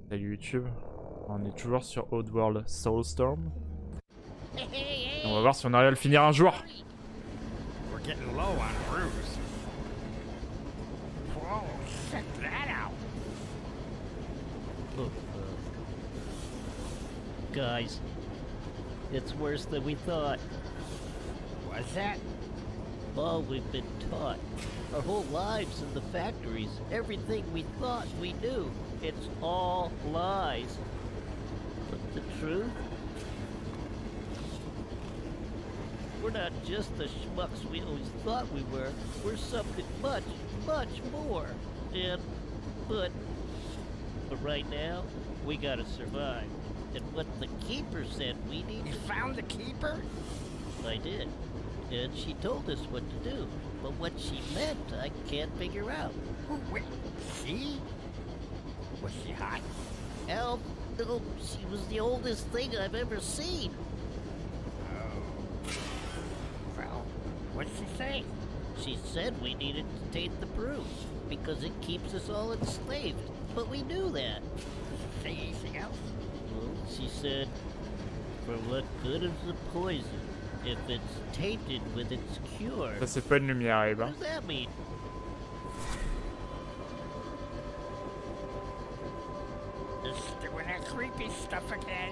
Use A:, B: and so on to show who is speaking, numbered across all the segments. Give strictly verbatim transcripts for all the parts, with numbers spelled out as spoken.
A: Salut YouTube, on est toujours sur Oddworld Soulstorm. Et on va voir si on arrive à le finir un jour.
B: We're getting low on brews. Whoa, check that out.
C: Oh, uh, guys, it's worse than we thought.
B: What's that?
C: All we've been taught, our whole lives in the factories, everything we thought we knew, it's all lies. But the truth? We're not just the schmucks we always thought we were. We're something much, much more. And, but, but right now, we gotta survive. And what the Keeper said we need
B: You
C: to
B: found the keeper?
C: I did. And she told us what to do. But what she meant, I can't figure out.
B: Oh, wait, she? Was she hot?
C: Hell, no, she was the oldest thing I've ever seen.
B: Oh. Well, what'd she say?
C: She said we needed to take the brew, because it keeps us all enslaved. But we knew that.
B: Say anything else?
C: Well, she said, for what good is the poison if it's tainted with its cure?
A: Ça c'est pas une lumière, Abe.
C: What
A: Hein.
C: does that mean?
B: Just doing that creepy stuff again.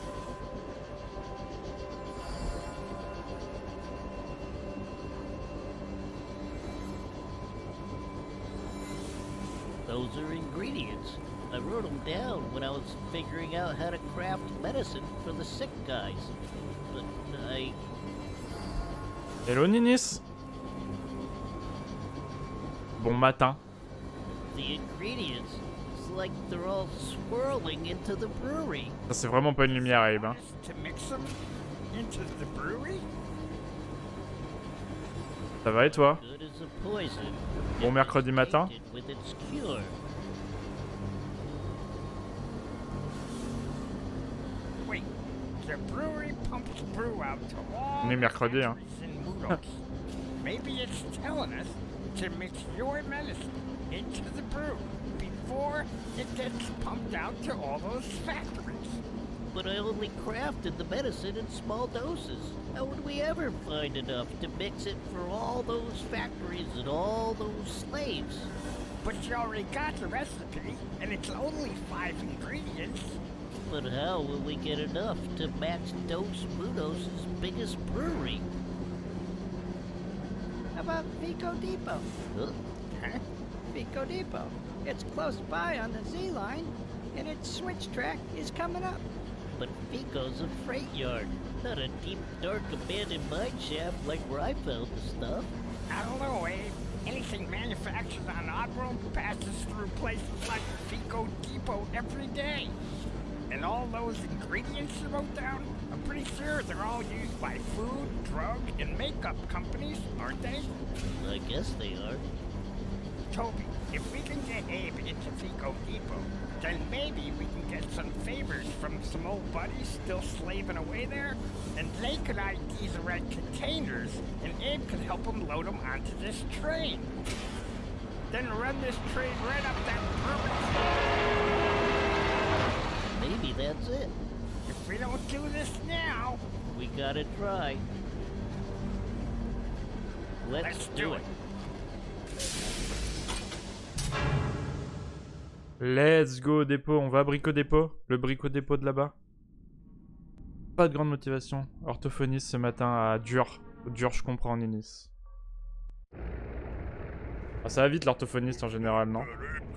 C: Those are ingredients. I wrote them down when I was figuring out how to craft medicine for the sick guys. But I...
A: Hello Ninis. Bon matin.
C: The ingredients, it's like they're all swirling into the brewery.
A: Ça c'est vraiment pas une lumière, Abe. Hein.
B: To mix them into the brewery?
A: Ça va et toi?
C: Good as a poison.
A: Bon mercredi matin.
C: Tainted with its cure.
B: Wait, the brewery pumps brew out to all
A: On est mercredi, hein.
B: factories in Mudos. Maybe it's telling us to mix your medicine into the brew before it gets pumped out to all those factories.
C: But I only crafted the medicine in small doses. How would we ever find enough to mix it for all those factories and all those slaves?
B: But you already got the recipe, and it's only five ingredients.
C: But how will we get enough to match Dos Mudos' biggest brewery?
D: How about Pico Depot?
C: Huh?
B: Huh?
D: Pico Depot. It's close by on the Z line, and its switch track is coming up.
C: But Pico's a freight yard, not a deep, dark, abandoned mine shaft like where I found the stuff.
B: I don't know, Abe. Anything manufactured on Oddworld passes through places like Pico Depot every day. And all those ingredients you wrote down, I'm pretty sure they're all used by food, drug, and makeup companies, aren't they?
C: I guess they are.
B: Toby, if we can get Abe into Pico Depot, then maybe we can get some favors from some old buddies still slaving away there, and they could I D the right containers, and Abe could help them load them onto this train. Then run this train right up that permit.
C: Maybe that's it.
B: If we don't do this now,
C: We gotta try. Let's,
B: let's do it.
A: Let's go au dépôt. On va à Brico Dépôt. Le Brico Dépôt de là-bas. Pas de grande motivation. Orthophoniste ce matin à dur. Dur, je comprends, Ninis. Ah, ça va vite l'orthophoniste en général, non?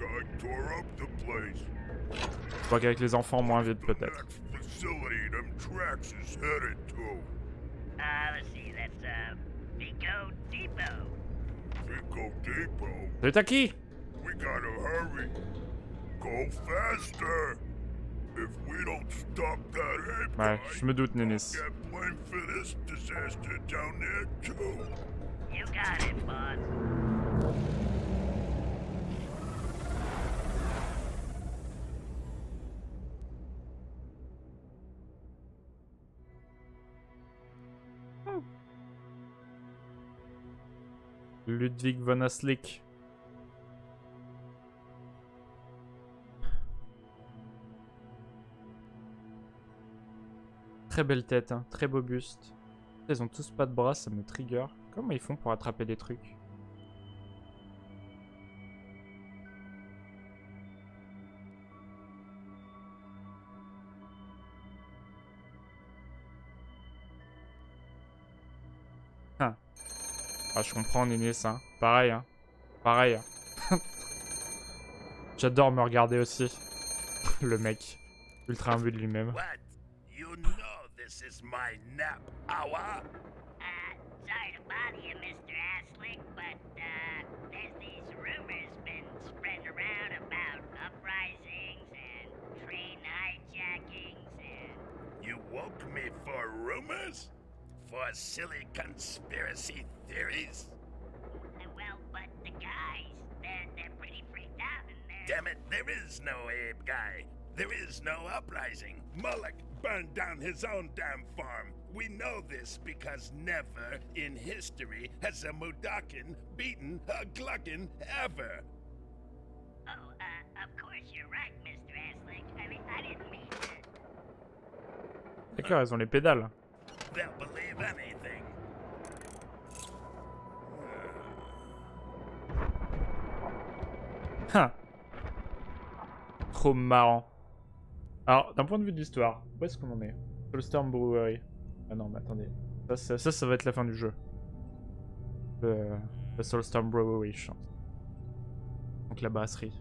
A: Je crois qu'avec les enfants, moins vite peut-être.
E: Uh, let's see, that's, uh, Pico Depot.
F: Pico Depot.
A: Salut Taki!
F: We gotta hurry. Go faster. If we don't stop that ape
A: Ouais,
F: guy,
A: je me doute, Ninis.
F: we'll get blamed for this disaster down there too.
E: You got it, boss.
A: Ludwig von Aslik. Très belle tête, hein. Très beau buste. Ils ont tous pas de bras, ça me trigger. Comment ils font pour attraper des trucs? Ah. Ah, je comprends, Néné, ça. Pareil, hein. Pareil. Hein. J'adore me regarder aussi. Le mec. Ultra imbu de lui-même.
F: What? You know this is my nap hour?
E: Uh, sorry to bother you, Mister Aslick, but, uh, there's these rumors been spreading around about uprisings and train hijackings and...
F: You woke me for rumors? For silly conspiracy theories?
E: Uh, well, but the guys, they're, they're pretty freaked out and they're...
F: Damn it, there is no Abe guy. There is no uprising. Mullock burned down his own damn farm. We know this because never in history has a Mudakin beaten a Gluckin ever.
E: Oh, uh, of course you're right, Mister Aslick. I mean, I didn't mean to...
A: D'accord, ils ont les pédales.
F: They'll believe anything.
A: Hein. Trop marrant. Alors, d'un point de vue de l'histoire, où est-ce qu'on en est? Soulstorm Brewery. Ah non, mais attendez. Ça, ça, ça, ça va être la fin du jeu. Le, le Soulstorm Brewery, je chante. Donc la brasserie.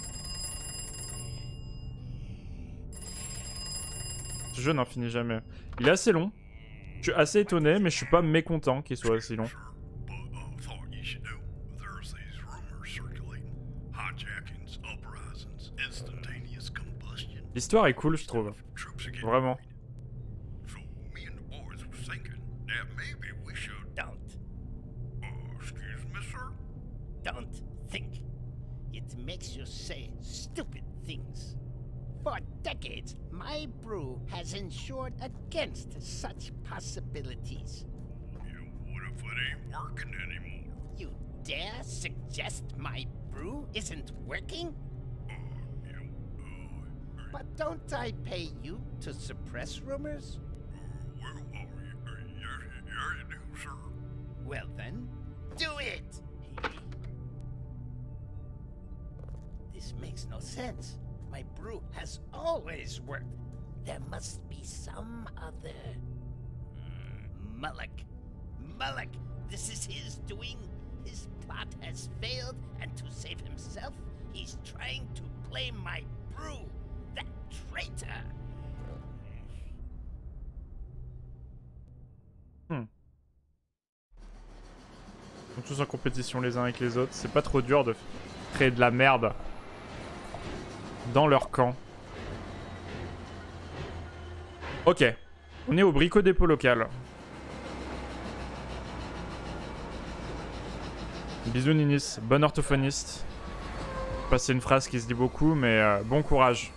A: Ce jeu n'en finit jamais. Il est assez long. Je suis assez étonné, mais je suis pas mécontent qu'il soit assez long. L'histoire est cool, je trouve. Vraiment.
B: Don't. Don't think. It makes you say stupid things. For decades, my brew has ensured against such possibilities.
F: Yeah, what if it ain't working anymore?
B: You dare suggest my brew isn't working?
F: Uh, yeah, uh,
B: But don't I pay you to suppress rumors?
F: uh, well, uh, y- uh, yes, yeah, you do, sir.
B: Well then, do it! This makes no sense. My brew has always worked. There must be some other... Hmm, Mullock. Mullock, this is his doing. His plot has failed, and to save himself, he's trying to blame my brew. That traitor!
A: Hmm. Ils sont tous en compétition les uns avec les autres. C'est pas trop dur de créer de la merde dans leur camp. Ok. On est au Brico Dépôt local. Bisous Ninis, bon orthophoniste. Pas c'est une phrase qui se dit beaucoup, mais euh, bon courage.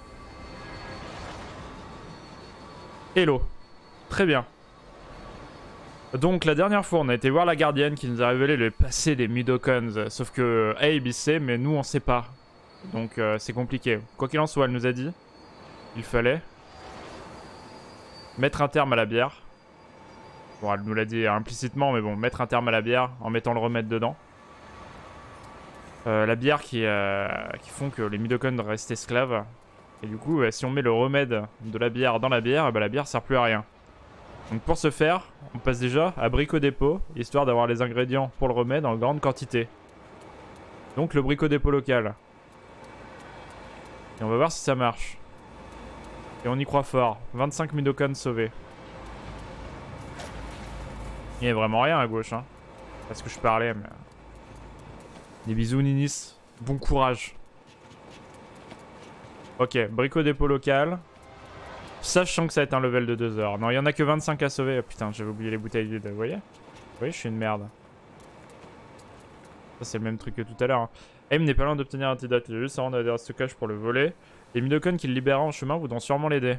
A: Hello. Très bien. Donc la dernière fois on a été voir la gardienne qui nous a révélé le passé des Mudokons. Sauf que Abe il sait mais nous on sait pas. Donc euh, c'est compliqué. Quoi qu'il en soit elle nous a dit il fallait mettre un terme à la bière. Bon elle nous l'a dit implicitement mais bon mettre un terme à la bière en mettant le remède dedans. Euh, la bière qui, euh, qui font que les Mudokons restent esclaves. Et du coup euh, si on met le remède de la bière dans la bière, bah, la bière sert plus à rien. Donc pour ce faire, on passe déjà à Brico Dépôt, histoire d'avoir les ingrédients pour le remède en grande quantité. Donc le Brico Dépôt local. Et on va voir si ça marche. Et on y croit fort. vingt-cinq Mudokons sauvés. Il n'y a vraiment rien à gauche, hein. Parce que je parlais, mais... Des bisous Ninis. Bon courage. Ok, Brico Dépôt local. Sachant que ça va être un level de deux heures. Non, il y en a que vingt-cinq à sauver. Oh, putain, j'avais oublié les bouteilles vides. Vous voyez? Vous voyez, je suis une merde. Ça, c'est le même truc que tout à l'heure. Hein. Aim n'est pas loin d'obtenir un antidote. Il a juste à rendre à des stockages pour le voler. Les Mudokons qui le libérera en chemin voudront sûrement l'aider.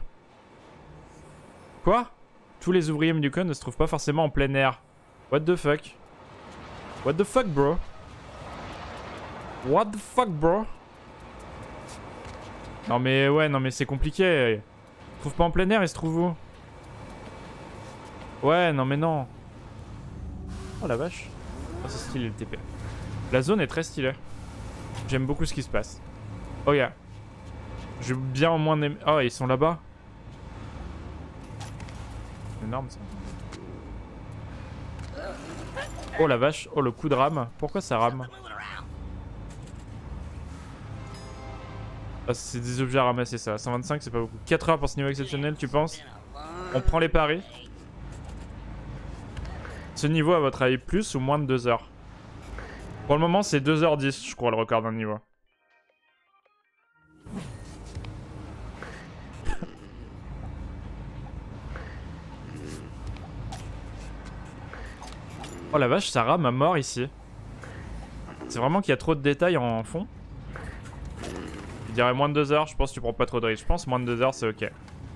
A: Quoi? Tous les ouvriers Mudokons ne se trouvent pas forcément en plein air. What the fuck? What the fuck, bro? What the fuck, bro? Non mais ouais, non mais c'est compliqué. Ils se trouvent pas en plein air, ils se trouvent où? Ouais, non mais non. Oh la vache. Oh, c'est stylé le T P. La zone est très stylée. J'aime beaucoup ce qui se passe. Oh yeah. J'ai bien au moins aimé... Oh, ils sont là-bas. Énorme ça. Oh la vache. Oh le coup de rame. Pourquoi ça rame? Ah, c'est des objets à ramasser ça. cent vingt-cinq c'est pas beaucoup. quatre heures pour ce niveau exceptionnel, tu penses? On prend les paris. Ce niveau, à votre avis, plus ou moins de deux heures? Pour le moment, c'est deux heures dix, je crois, le record d'un niveau. Oh la vache, ça rame à mort ici. C'est vraiment qu'il y a trop de détails en fond. Je dirais moins de deux heures, je pense que tu prends pas trop de risques. Je pense moins de deux heures, c'est ok.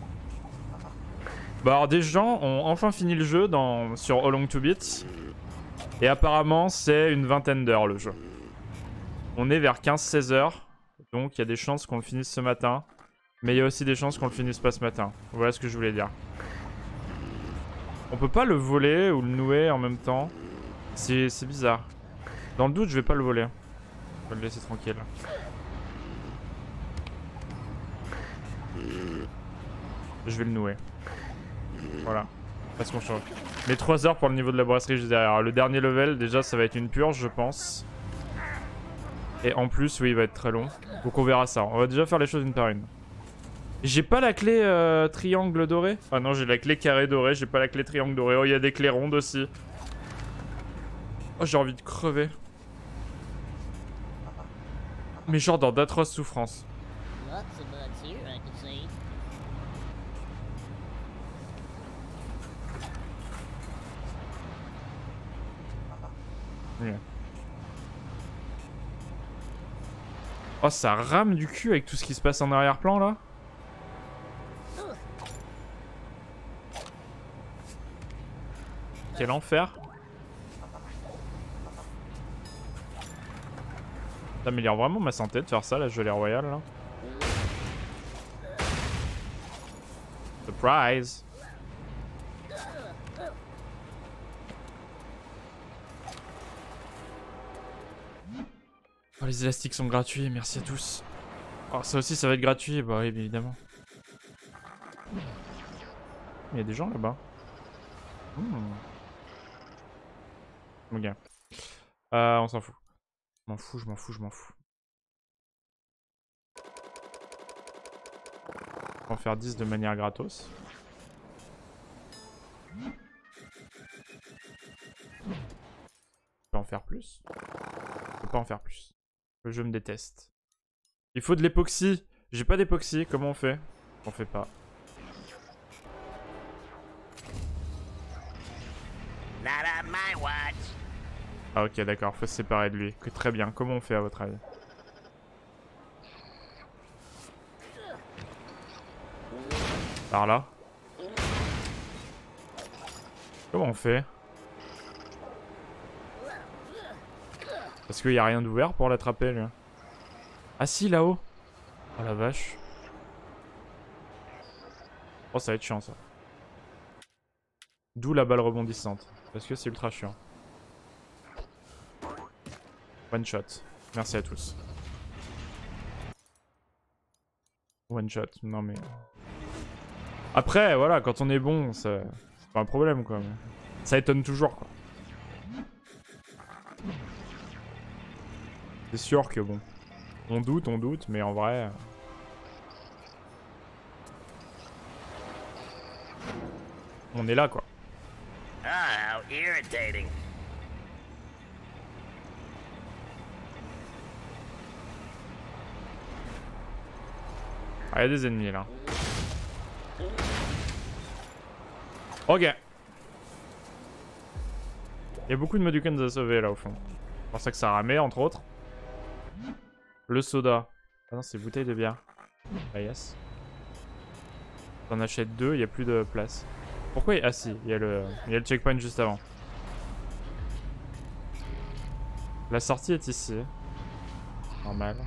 A: Bah alors des gens ont enfin fini le jeu dans, sur How Long to Beat. Et apparemment c'est une vingtaine d'heures le jeu. On est vers quinze seize heures. Donc il y a des chances qu'on le finisse ce matin. Mais il y a aussi des chances qu'on le finisse pas ce matin. Voilà ce que je voulais dire. On peut pas le voler ou le nouer en même temps. C'est bizarre. Dans le doute je vais pas le voler. Je vais le laisser tranquille. Je vais le nouer. Voilà, parce qu'on change. Mais trois heures pour le niveau de la brasserie juste derrière. Le dernier level, déjà, ça va être une purge, je pense. Et en plus, oui, il va être très long. Donc on verra ça. On va déjà faire les choses une par une. J'ai pas la clé euh, triangle doré. Ah non, j'ai la clé carré doré. J'ai pas la clé triangle doré. Oh, il y a des clés rondes aussi. Oh, j'ai envie de crever. Mais genre dans d'atroces souffrances. Yeah. Oh, ça rame du cul avec tout ce qui se passe en arrière-plan là. Quel enfer. Ça améliore vraiment ma santé de faire ça, la gelée royale là. Surprise. Oh, les élastiques sont gratuits, merci à tous. Oh, ça aussi, ça va être gratuit, bah oui, évidemment. Il y a des gens là-bas. Mmh. Ok. Euh, on s'en fout. Je m'en fous, je m'en fous, je m'en fous. On va en faire dix de manière gratos. On peut en faire plus. On peut pas en faire plus. Le jeu me déteste. Il faut de l'époxy. J'ai pas d'époxy. Comment on fait? On fait pas. Ah ok d'accord. Faut se séparer de lui. Que très bien. Comment on fait à votre avis? Par là. Comment on fait? Parce qu'il n'y a rien d'ouvert pour l'attraper lui. Ah si, là-haut. Oh la vache. Oh ça va être chiant ça. D'où la balle rebondissante. Parce que c'est ultra chiant. One shot. Merci à tous. One shot. Non mais... Après voilà, quand on est bon, c'est pas un problème quoi. Mais... ça étonne toujours quoi. C'est sûr que bon, on doute, on doute, mais en vrai... on est là quoi.
E: Ah, how irritating.
A: Ah, il y a des ennemis là. Ok. Il y a beaucoup de Modukans à sauver là au fond. C'est pour ça que ça ramait entre autres. Le soda. Ah non, c'est bouteille de bière. Ah yes. T'en achètes deux, il n'y a plus de place. Pourquoi il... Ah si, il y a le, il y a le checkpoint juste avant. La sortie est ici. Normal.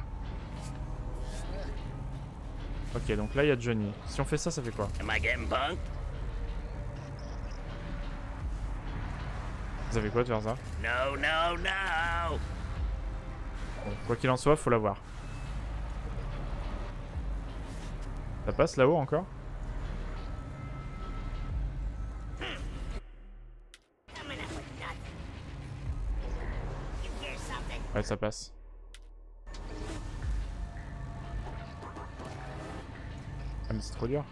A: Ok, donc là il y a Johnny. Si on fait ça, ça fait quoi?
E: Am I getting punked?
A: ça fait quoi de faire ça?
F: No, no, no!
A: Bon, quoi qu'il en soit, faut l'avoir. Ça passe là-haut encore? Ouais, ça passe. Ah mais c'est trop dur.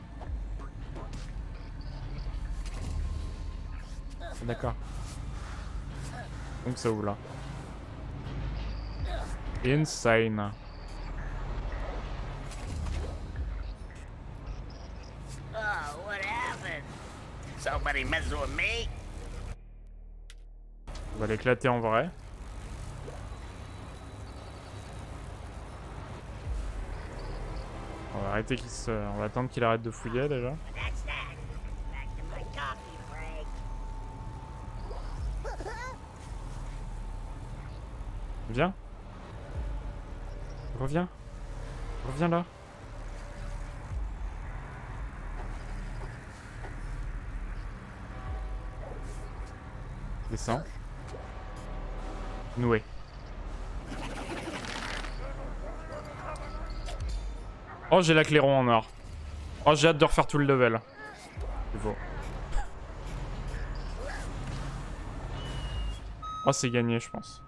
A: D'accord. Donc ça ouvre là. Insane.
E: Oh, what happened? Somebody mess with me?
A: On va l'éclater en vrai. On va arrêter qu'il se... On va attendre qu'il arrête de fouiller déjà.
E: That's that. Back to my coffee break.
A: Viens. Reviens. Reviens là. Descends. Noué. Oh, j'ai la clairon en or. Oh, j'ai hâte de refaire tout le level. C'est beau. Oh, c'est gagné, je pense.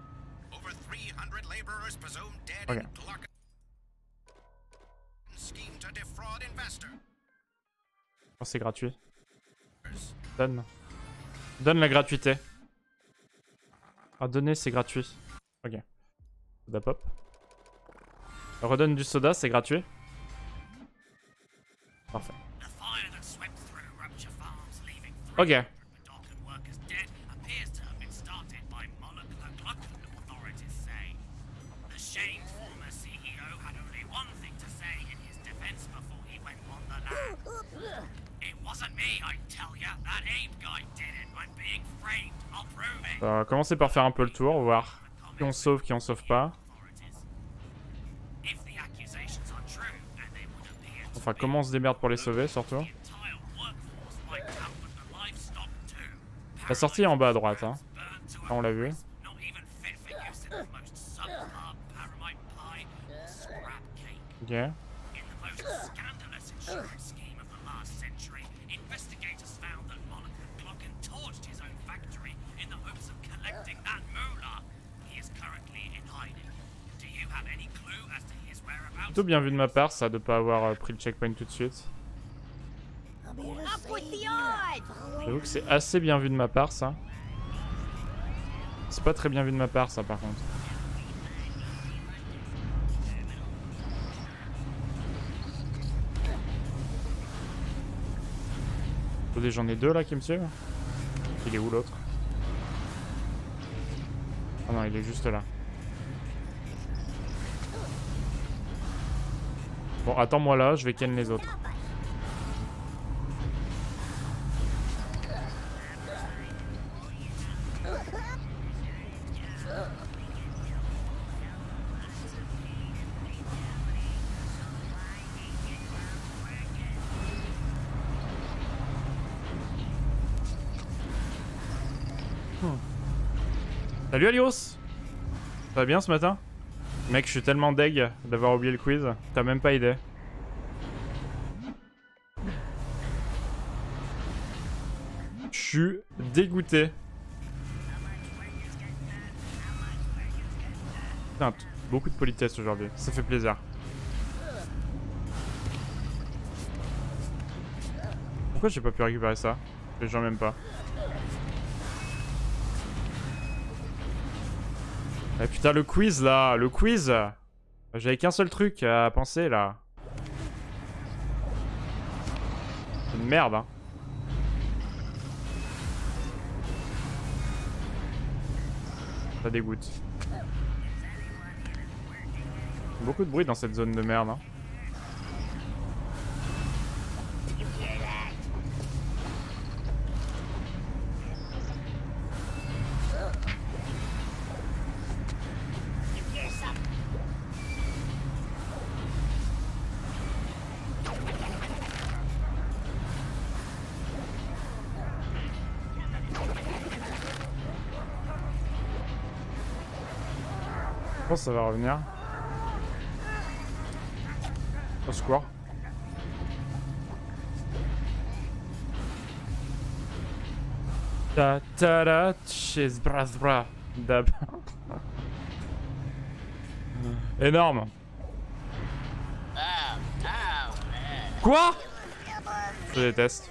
A: Ok. Oh, c'est gratuit. Donne. Donne la gratuité. Ah, donner, c'est gratuit. Ok. Soda pop. Redonne du soda, c'est gratuit. Parfait. Ok. On va commencer par faire un peu le tour, voir qui on sauve, qui on sauve pas. Enfin, comment on se démerde pour les sauver, surtout. La sortie est en bas à droite, hein. Ah, on l'a vu. Ok. Plutôt bien vu de ma part, ça, de pas avoir euh, pris le checkpoint tout de suite. J'avoue que c'est assez bien vu de ma part, ça. C'est pas très bien vu de ma part, ça, par contre. Attendez, j'en ai deux là qui me suivent. Il est où l'autre? Ah non, il est juste là. Bon, attends-moi là, je vais ken les autres. Hmm. Salut Alios! Ça va bien ce matin? Mec, je suis tellement deg d'avoir oublié le quiz, t'as même pas idée. Je suis dégoûté. Putain, beaucoup de politesse aujourd'hui, ça fait plaisir. Pourquoi j'ai pas pu récupérer ça? Les gens m'aiment pas. Eh putain, le quiz là, le quiz. J'avais qu'un seul truc à penser là. C'est une merde, hein. Ça dégoûte. Beaucoup de bruit dans cette zone de merde, hein. Je pense que ça va revenir. Au secours. Ta ta da cheese bras bras dab. Énorme. Quoi? Je déteste.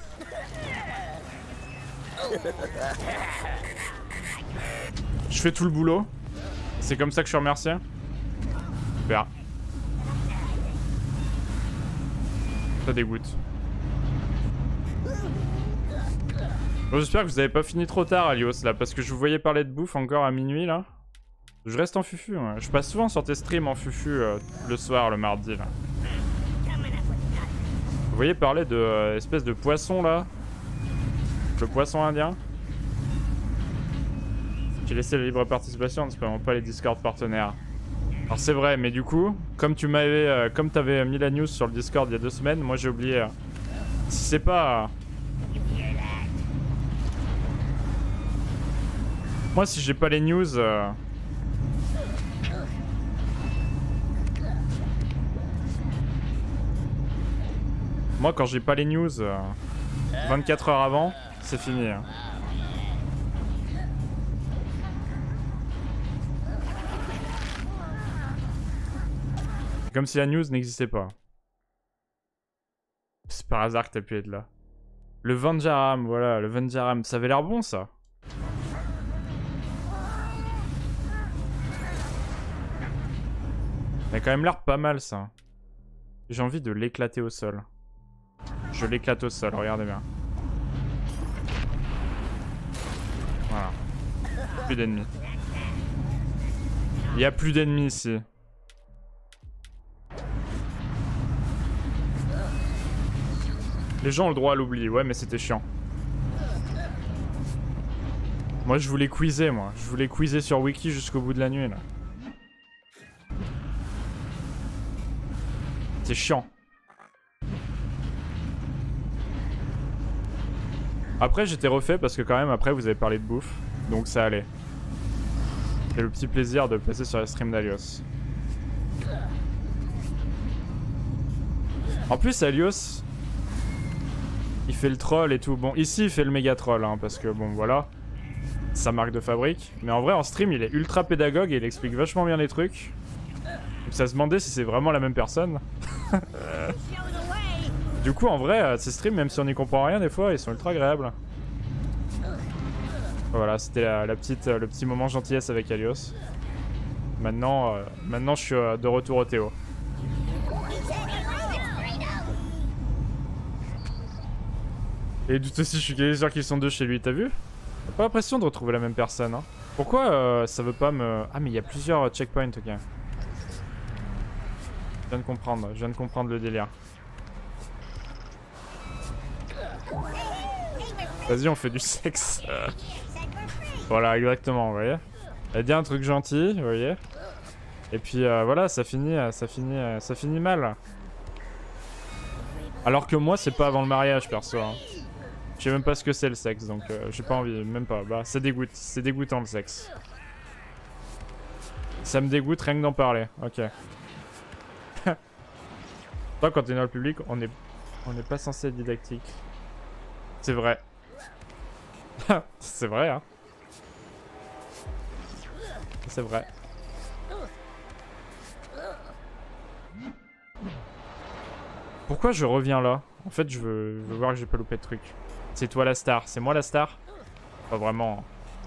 A: Je fais tout le boulot. C'est comme ça que je suis remercié. Super. Ça dégoûte. Bon, j'espère que vous avez pas fini trop tard, Alios, là, parce que je vous voyais parler de bouffe encore à minuit, là. Je reste en fufu, ouais. Je passe souvent sur tes streams en fufu euh, le soir, le mardi, là. Vous voyez parler de euh, espèce de poisson, là. Le poisson indien. J'ai laissé la libre participation, ne spammons pas les Discord partenaires. Alors c'est vrai, mais du coup, comme tu m'avais, euh, comme t'avais mis la news sur le Discord il y a deux semaines, moi j'ai oublié. Euh, si c'est pas... Euh... Moi si j'ai pas les news... Euh... Moi quand j'ai pas les news euh, vingt-quatre heures avant, c'est fini. Hein. Comme si la news n'existait pas. C'est par hasard que t'as pu être là. Le Vanjaram, voilà, le Vanjaram. Ça avait l'air bon, ça. Ça a quand même l'air pas mal, ça. J'ai envie de l'éclater au sol. Je l'éclate au sol, regardez bien. Voilà. Plus d'ennemis. Il y a plus d'ennemis ici. Les gens ont le droit à l'oubli, ouais, mais c'était chiant. Moi, je voulais quizer, moi. Je voulais quizer sur Wiki jusqu'au bout de la nuit, là. C'est chiant. Après, j'étais refait parce que quand même, après, vous avez parlé de bouffe. Donc ça allait. J'ai le petit plaisir de le passer sur la stream d'Alios. En plus, Alios... il fait le troll et tout. Bon, ici, il fait le méga troll, hein, parce que, bon, voilà. Sa marque de fabrique. Mais en vrai, en stream, il est ultra pédagogue et il explique vachement bien les trucs. Donc ça se demandait si c'est vraiment la même personne. Du coup, en vrai, ces streams, même si on n'y comprend rien, des fois, ils sont ultra agréables. Voilà, c'était la, la petite, le petit moment gentillesse avec Alios. Maintenant, euh, maintenant je suis euh, de retour au Théo. Et doute aussi, je suis quasi sûr qu'ils sont deux chez lui, t'as vu? J'ai pas l'impression de retrouver la même personne, hein. Pourquoi euh, ça veut pas me... Ah, mais il y a plusieurs checkpoints, ok. Je viens de comprendre, je viens de comprendre le délire. Vas-y, on fait du sexe. Voilà, exactement, vous voyez. Elle dit un truc gentil, vous voyez. Et puis euh, voilà, ça finit, ça finit, ça finit mal. Alors que moi, c'est pas avant le mariage, perso. Hein. Je sais même pas ce que c'est le sexe, donc euh, j'ai pas envie, même pas. Bah, ça dégoûte, c'est dégoûtant le sexe. Ça me dégoûte rien que d'en parler, ok. Toi, quand t'es dans le public, on est, on n'est pas censé être didactique. C'est vrai. C'est vrai, hein. C'est vrai. Pourquoi je reviens là? En fait, je veux, je veux voir que j'ai pas loupé de truc. C'est toi la star, c'est moi la star? Pas vraiment.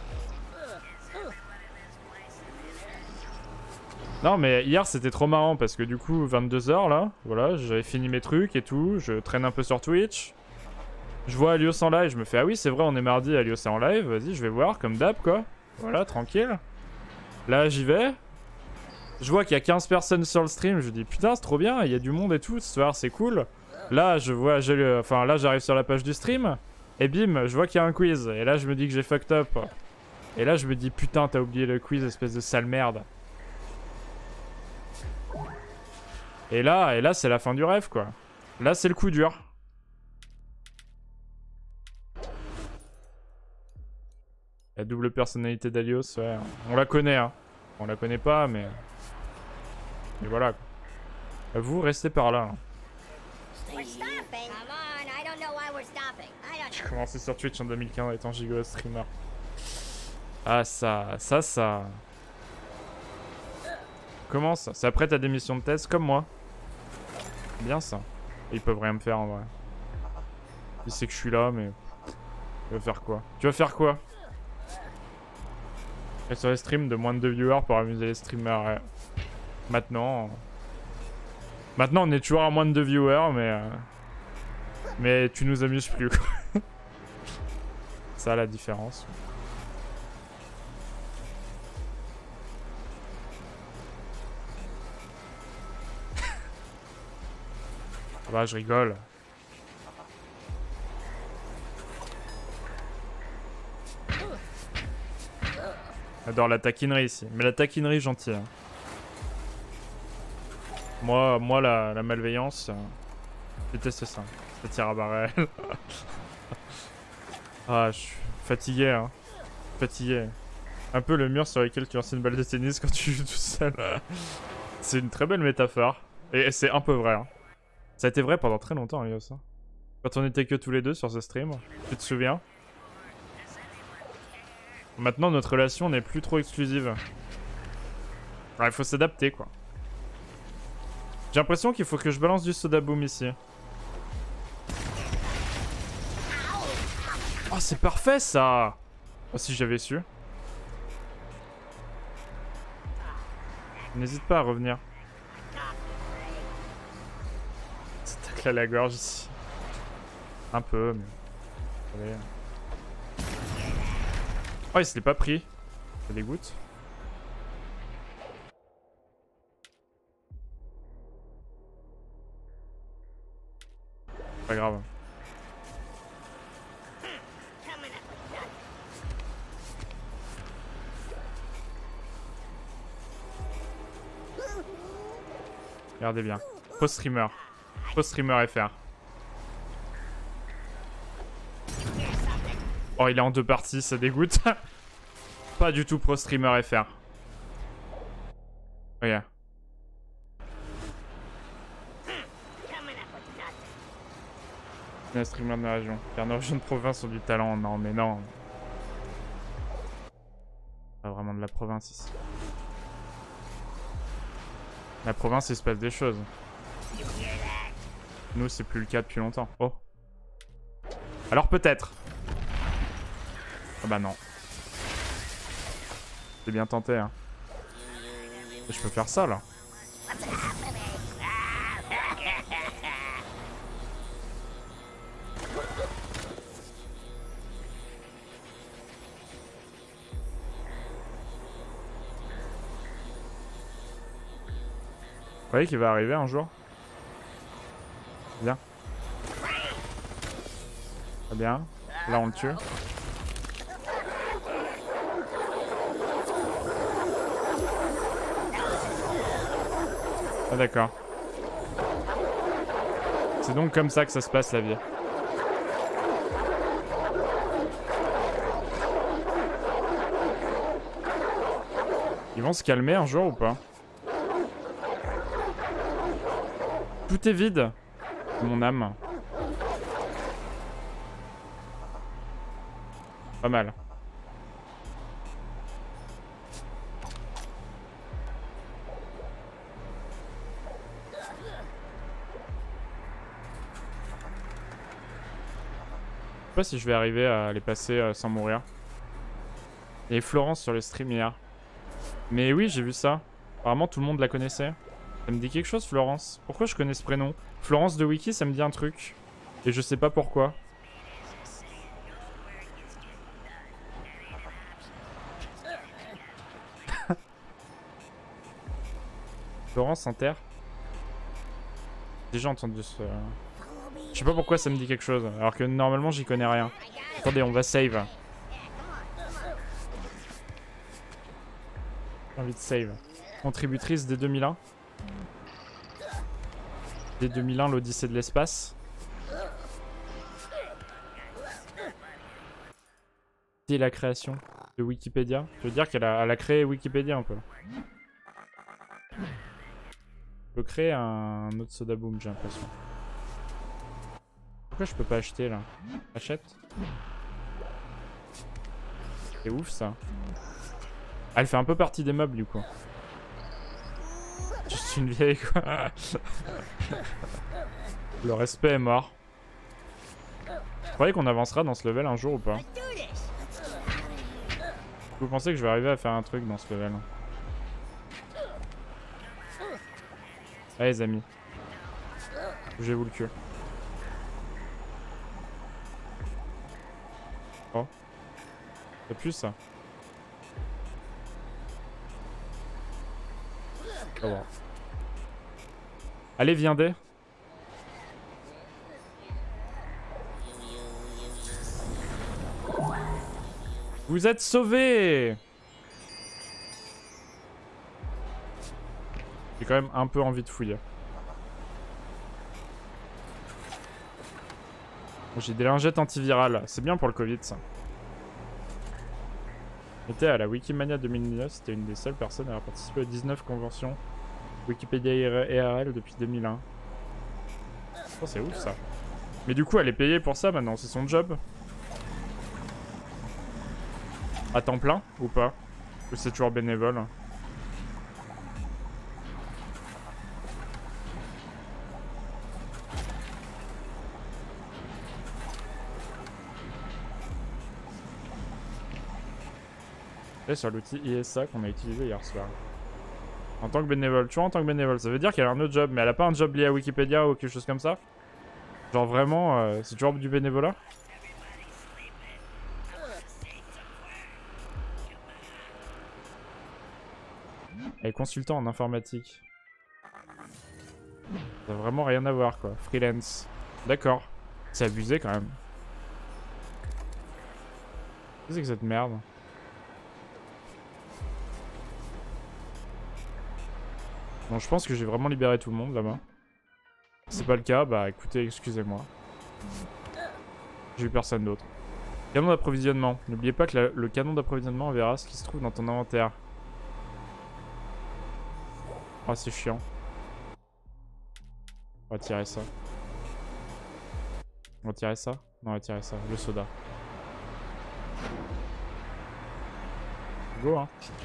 A: Non mais hier c'était trop marrant parce que du coup vingt-deux heures là, voilà, j'avais fini mes trucs et tout, je traîne un peu sur Twitch. Je vois Alios en live, je me fais ah oui c'est vrai on est mardi, Alios est en live, vas-y je vais voir comme d'hab quoi. Voilà, tranquille. Là j'y vais. Je vois qu'il y a quinze personnes sur le stream, je dis putain c'est trop bien, il y a du monde et tout, ce soir c'est cool. Là je vois, j'ai, enfin là j'arrive sur la page du stream, et bim, je vois qu'il y a un quiz. Et là je me dis que j'ai fucked up. Et là je me dis putain t'as oublié le quiz, espèce de sale merde. Et là, et là c'est la fin du rêve quoi. Là c'est le coup dur. La double personnalité d'Alios, ouais. On la connaît hein. On la connaît pas mais... Et voilà. Vous restez par là.
E: We're stopping. Come on, I don't know why we're stopping. I don't
A: J'ai commencé sur Twitch en deux mille quinze étant giga streamer. Ah ça, ça, ça. Comment ça? C'est après ta démission de thèse comme moi. Bien ça. Et ils peuvent rien me faire en vrai. Ils savent que je suis là mais... Tu vas faire quoi? Tu vas faire quoi? Et sur les streams de moins de deux viewers pour amuser les streamers. Ouais. Maintenant... Maintenant on est toujours à moins de deux viewers mais... Euh... Mais tu nous amuses plus quoi. Ça la différence. Ah bah je rigole. J'adore la taquinerie ici. Mais la taquinerie gentille. Hein. Moi, moi la, la malveillance, euh, je déteste ça. Ça tire à barrel. Ah, je suis fatigué. Hein. Fatigué. Un peu le mur sur lequel tu lances une balle de tennis quand tu joues tout seul. C'est une très belle métaphore. Et c'est un peu vrai. Hein. Ça a été vrai pendant très longtemps, Elios. Hein. Quand on était que tous les deux sur ce stream. Tu te souviens? Maintenant, notre relation n'est plus trop exclusive. Alors, il faut s'adapter, quoi. J'ai l'impression qu'il faut que je balance du soda boom ici. Oh, c'est parfait, ça! Oh, si j'avais su. N'hésite pas à revenir. Ça tacle à la gorge ici. Un peu, mais... Allez. Oh, il se l'est pas pris. Ça dégoûte. Pas grave. Regardez bien. Post streamer. Post streamer F R. Oh, il est en deux parties, ça dégoûte. Pas du tout pro streamer F R. Regarde. Un streamer de la région. Car nos régions de province ont du talent. Non, mais non. Pas vraiment de la province ici. La province, il se passe des choses. Nous, c'est plus le cas depuis longtemps. Oh. Alors peut-être. Ah bah non. C'est bien tenté, hein. Et je peux faire ça, là. Vous voyez qu'il va arriver un jour? Bien. Très bien. Là, on le tue. Ah d'accord. C'est donc comme ça que ça se passe la vie. Ils vont se calmer un jour ou pas? Tout est vide. Mon âme. Pas mal. Je sais pas si je vais arriver à les passer euh, sans mourir. Et Florence sur le stream hier. Mais oui, j'ai vu ça. Apparemment, tout le monde la connaissait. Ça me dit quelque chose, Florence. Pourquoi je connais ce prénom? Florence de Wiki, ça me dit un truc. Et je sais pas pourquoi. Florence Inter. J'ai déjà entendu ce... Je sais pas pourquoi ça me dit quelque chose. Alors que normalement, j'y connais rien. Attendez, on va save. J'ai envie de save. Contributrice dès deux mille un. Dès deux mille un, l'Odyssée de l'espace. Dès la création de Wikipédia. Je veux dire qu'elle a, elle a créé Wikipédia un peu. Je peux créer un autre soda boom, j'ai l'impression. Pourquoi je peux pas acheter là? Achète. C'est ouf ça. Ah, elle fait un peu partie des meubles du coup. Juste une vieille quoi. Le respect est mort. Vous croyez qu'on avancera dans ce level un jour ou pas? Vous pensez que je vais arriver à faire un truc dans ce level? Allez les amis. Bougez-vous le cul. Oh. C'est plus ça. Oh, wow. Allez viendez. Vous êtes sauvés. J'ai quand même un peu envie de fouiller. J'ai des lingettes antivirales. C'est bien pour le Covid ça. J'étais à la Wikimania deux mille dix-neuf. C'était une des seules personnes à avoir participé aux dix-neuf conventions Wikipédia I R L depuis deux mille un. Oh, c'est ouf ça. Mais du coup elle est payée pour ça maintenant. C'est son job. À temps plein ou pas? Ou c'est toujours bénévole? Et sur l'outil I S A qu'on a utilisé hier soir. En tant que bénévole, toujours en tant que bénévole. Ça veut dire qu'elle a un autre job, mais elle a pas un job lié à Wikipédia ou quelque chose comme ça? Genre vraiment, euh, c'est toujours du bénévolat? Elle est consultant en informatique. Ça n'a vraiment rien à voir quoi. Freelance. D'accord. C'est abusé quand même. Qu'est-ce que c'est que cette merde? Bon, je pense que j'ai vraiment libéré tout le monde là-bas. Si c'est pas le cas, bah écoutez, excusez-moi. J'ai eu personne d'autre. Canon d'approvisionnement. N'oubliez pas que la, le canon d'approvisionnement verra ce qui se trouve dans ton inventaire. Ah, oh, c'est chiant. On va tirer ça. On va tirer ça? Non, on va tirer ça. Le soda. Go, hein.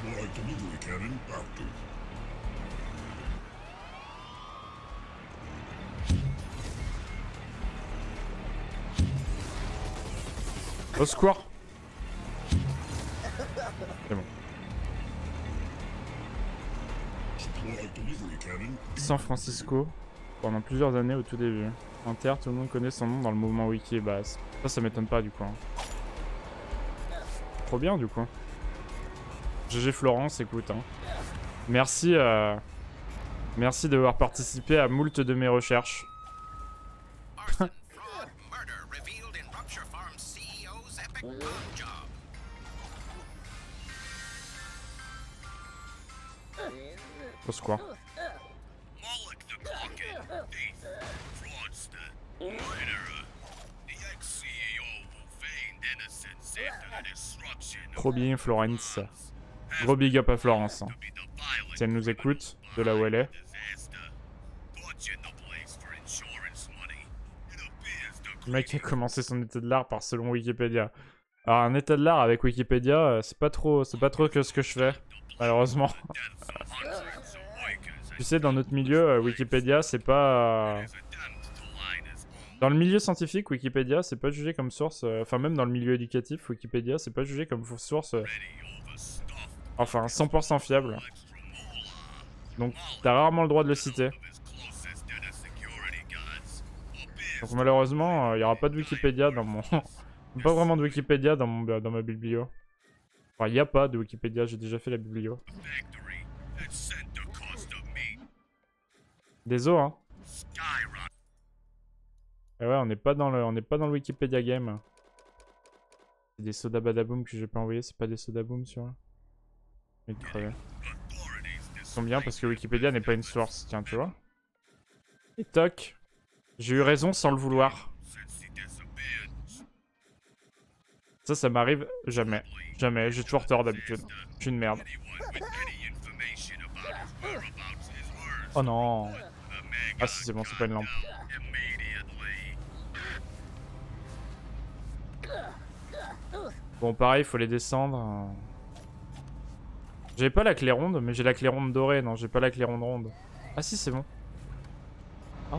A: Au secours! C'est bon. San Francisco, pendant plusieurs années au tout début. Inter, tout le monde connaît son nom dans le mouvement wiki. Bah, ça, ça m'étonne pas du coup. Hein. Trop bien du coup. G G Florence, écoute. Hein. Merci, euh... merci d'avoir participé à moult de mes recherches. Au secours. Trop bien Florence. Gros big up à Florence. Hein. Si elle nous écoute, de là où elle est. Le mec a commencé son état de l'art par selon Wikipédia. Alors un état de l'art avec Wikipédia, c'est pas trop, c'est pas trop que ce que je fais, malheureusement. Tu sais, dans notre milieu, Wikipédia, c'est pas... Dans le milieu scientifique, Wikipédia, c'est pas jugé comme source... Enfin, même dans le milieu éducatif, Wikipédia, c'est pas jugé comme source... Enfin, cent pour cent fiable. Donc, t'as rarement le droit de le citer. Donc, malheureusement, il y aura pas de Wikipédia dans mon... Pas vraiment de Wikipédia dans, mon, dans ma biblio. Enfin, il n'y a pas de Wikipédia, j'ai déjà fait la biblio. Désolé, hein. Et ouais, on n'est pas dans le, on n'est pas dans le Wikipédia game. C'est des soda badaboom que j'ai pas envoyé, c'est pas des soda boom sur. Ils sont bien parce que Wikipédia n'est pas une source, tiens, tu vois. Et toc, j'ai eu raison sans le vouloir. Ça, ça m'arrive jamais. Jamais. J'ai toujours tort d'habitude. Je suis une merde. Oh non. Ah si c'est bon, c'est pas une lampe. Bon pareil, il faut les descendre. J'ai pas la clé ronde, mais j'ai la clé ronde dorée. Non, j'ai pas la clé ronde ronde. Ah si, c'est bon. Oh.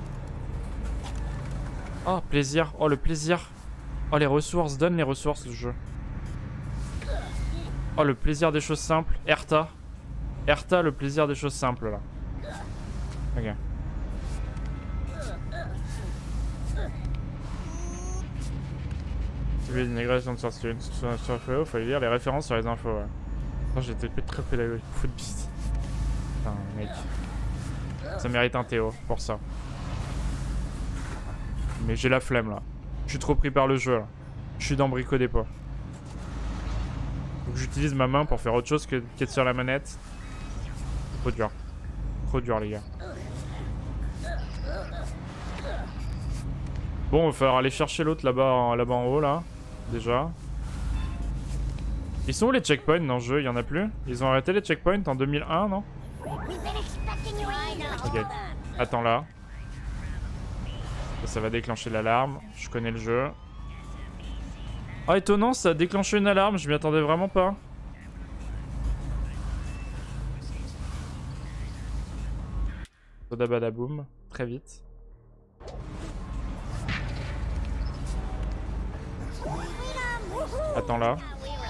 A: Oh, plaisir. Oh, le plaisir. Oh, les ressources. Donne les ressources, le jeu. Oh, le plaisir des choses simples. Erta. Erta, le plaisir des choses simples, là. Ok. Tu veux une régression de sortie sur la il fallait lire les références sur les infos, ouais. Non, j'étais très pédagogique. Foot beast. Putain, mec. Ça mérite un Théo pour ça. Mais j'ai la flemme là. Je suis trop pris par le jeu là. Je suis dans Brico Dépôt. Donc j'utilise ma main pour faire autre chose que qu'être sur la manette. Trop dur. Trop dur les gars. Bon, il va falloir aller chercher l'autre là-bas là-bas en haut là. Déjà. Ils sont où les checkpoints dans le jeu? Il y en a plus? Ils ont arrêté les checkpoints en deux mille un, non? Ok. Attends là. Ça, ça va déclencher l'alarme. Je connais le jeu. Ah, étonnant, ça a déclenché une alarme. Je m'y attendais vraiment pas. Soda badaboum. Très vite. Attends là.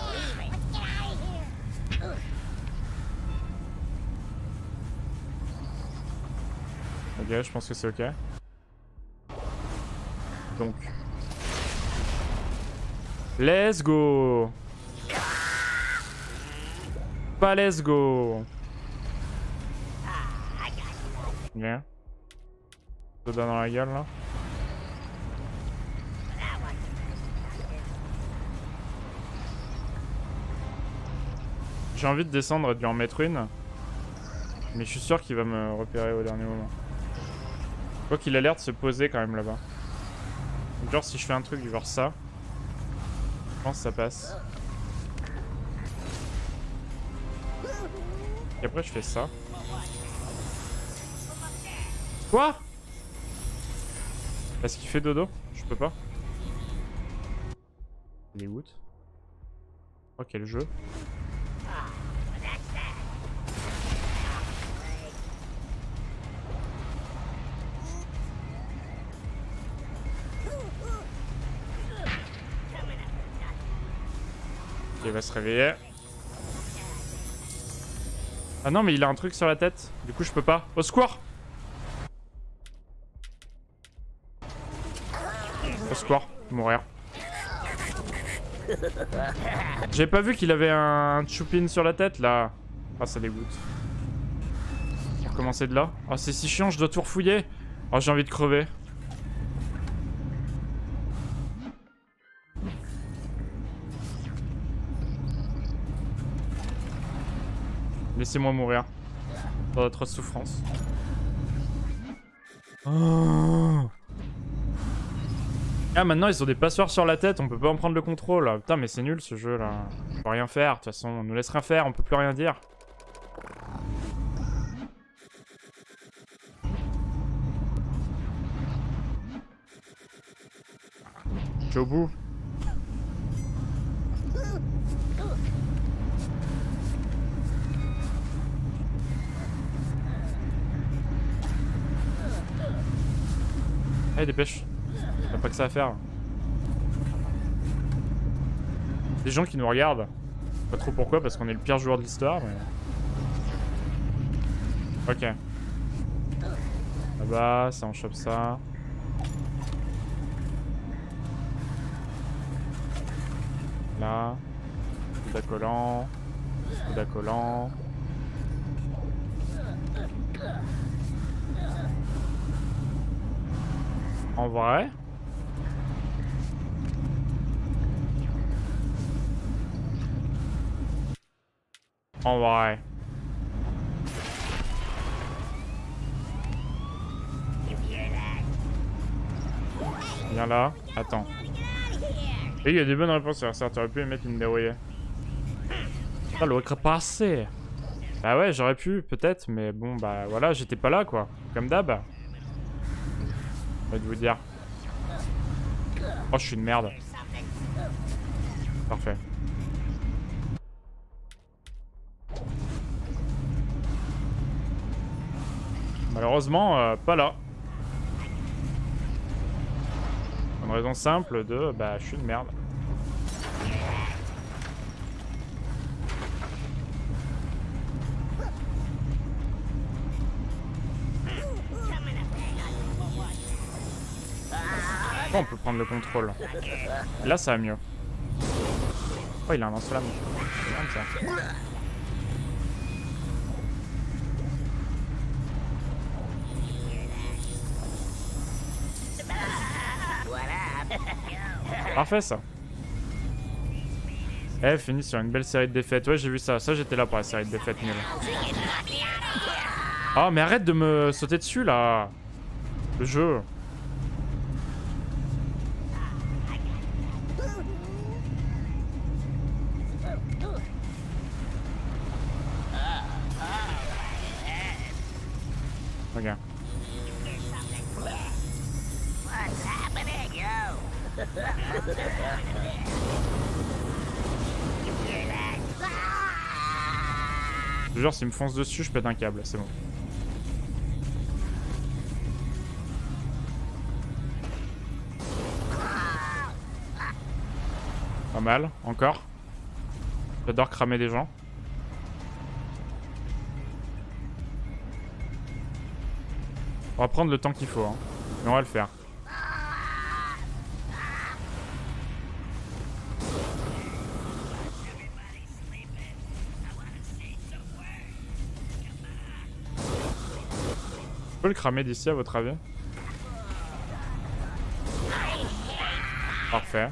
A: Ok, je pense que c'est ok. Donc. Let's go. Pas let's go. Viens. Soda dans la gueule là. J'ai envie de descendre et de lui en mettre une. Mais je suis sûr qu'il va me repérer au dernier moment. Quoi qu'il a l'air de se poser quand même là-bas. Genre si je fais un truc du genre ça, je pense que ça passe. Et après je fais ça. Quoi? Est-ce qu'il fait dodo? Je peux pas. Il est où? Oh quel jeu. Il va se réveiller. Ah non mais il a un truc sur la tête. Du coup je peux pas. Au secours! Au secours, mourir. J'ai pas vu qu'il avait un choupine sur la tête là. Ah ça dégoûte. On va recommencer de là. Oh c'est si chiant, je dois tout refouiller. Oh j'ai envie de crever. Laissez-moi mourir. Dans d'atroces souffrances. Oh. Ah maintenant ils ont des passoires sur la tête, on peut pas en prendre le contrôle. Putain mais c'est nul ce jeu là. On peut rien faire, de toute façon on nous laisse rien faire, on peut plus rien dire. Je suis au bout. Allez, dépêche. Y'a pas que ça à faire. Des gens qui nous regardent. Pas trop pourquoi, parce qu'on est le pire joueur de l'histoire, mais... Ok. Là-bas, ça on chope ça. Là. Soda collant. Soda collant. En vrai. En vrai. Viens là. Attends. Et il y a des bonnes réponses sur ça. T'aurais pu mettre une dérouillée. Ça l'aurait passé. Bah ouais, j'aurais pu, peut-être, mais bon, bah voilà, j'étais pas là, quoi. Comme d'hab. J'ai envie de vous dire. Oh, je suis une merde. Parfait. Malheureusement, euh, pas là. Une raison simple de, bah, je suis une merde. Oh, on peut prendre le contrôle. Là, ça va mieux. Oh, il a un lance-flamme. C'est bien, ça. Parfait, ça. Eh, fini sur une belle série de défaites. Ouais, j'ai vu ça. Ça, j'étais là pour la série de défaites nulle. Oh, mais arrête de me sauter dessus, là. Le jeu. Regarde. Je te jure, s'il me fonce dessus, je pète un câble, c'est bon. Pas mal, encore. J'adore cramer des gens. On va prendre le temps qu'il faut, hein. Mais on va le faire. Je peux le cramer d'ici à votre avis? Parfait.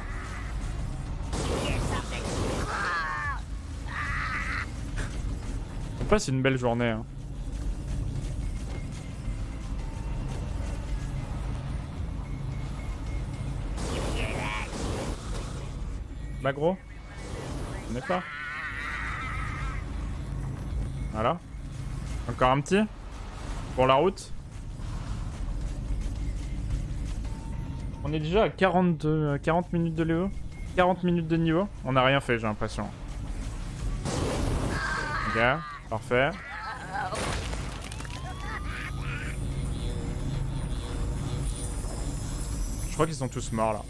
A: On passe une belle journée, hein. Bah gros, on n'est pas. Voilà. Encore un petit pour la route. On est déjà à quarante-deux, quarante minutes de niveau. quarante minutes de niveau. On n'a rien fait, j'ai l'impression. Ok, parfait. Je crois qu'ils sont tous morts là.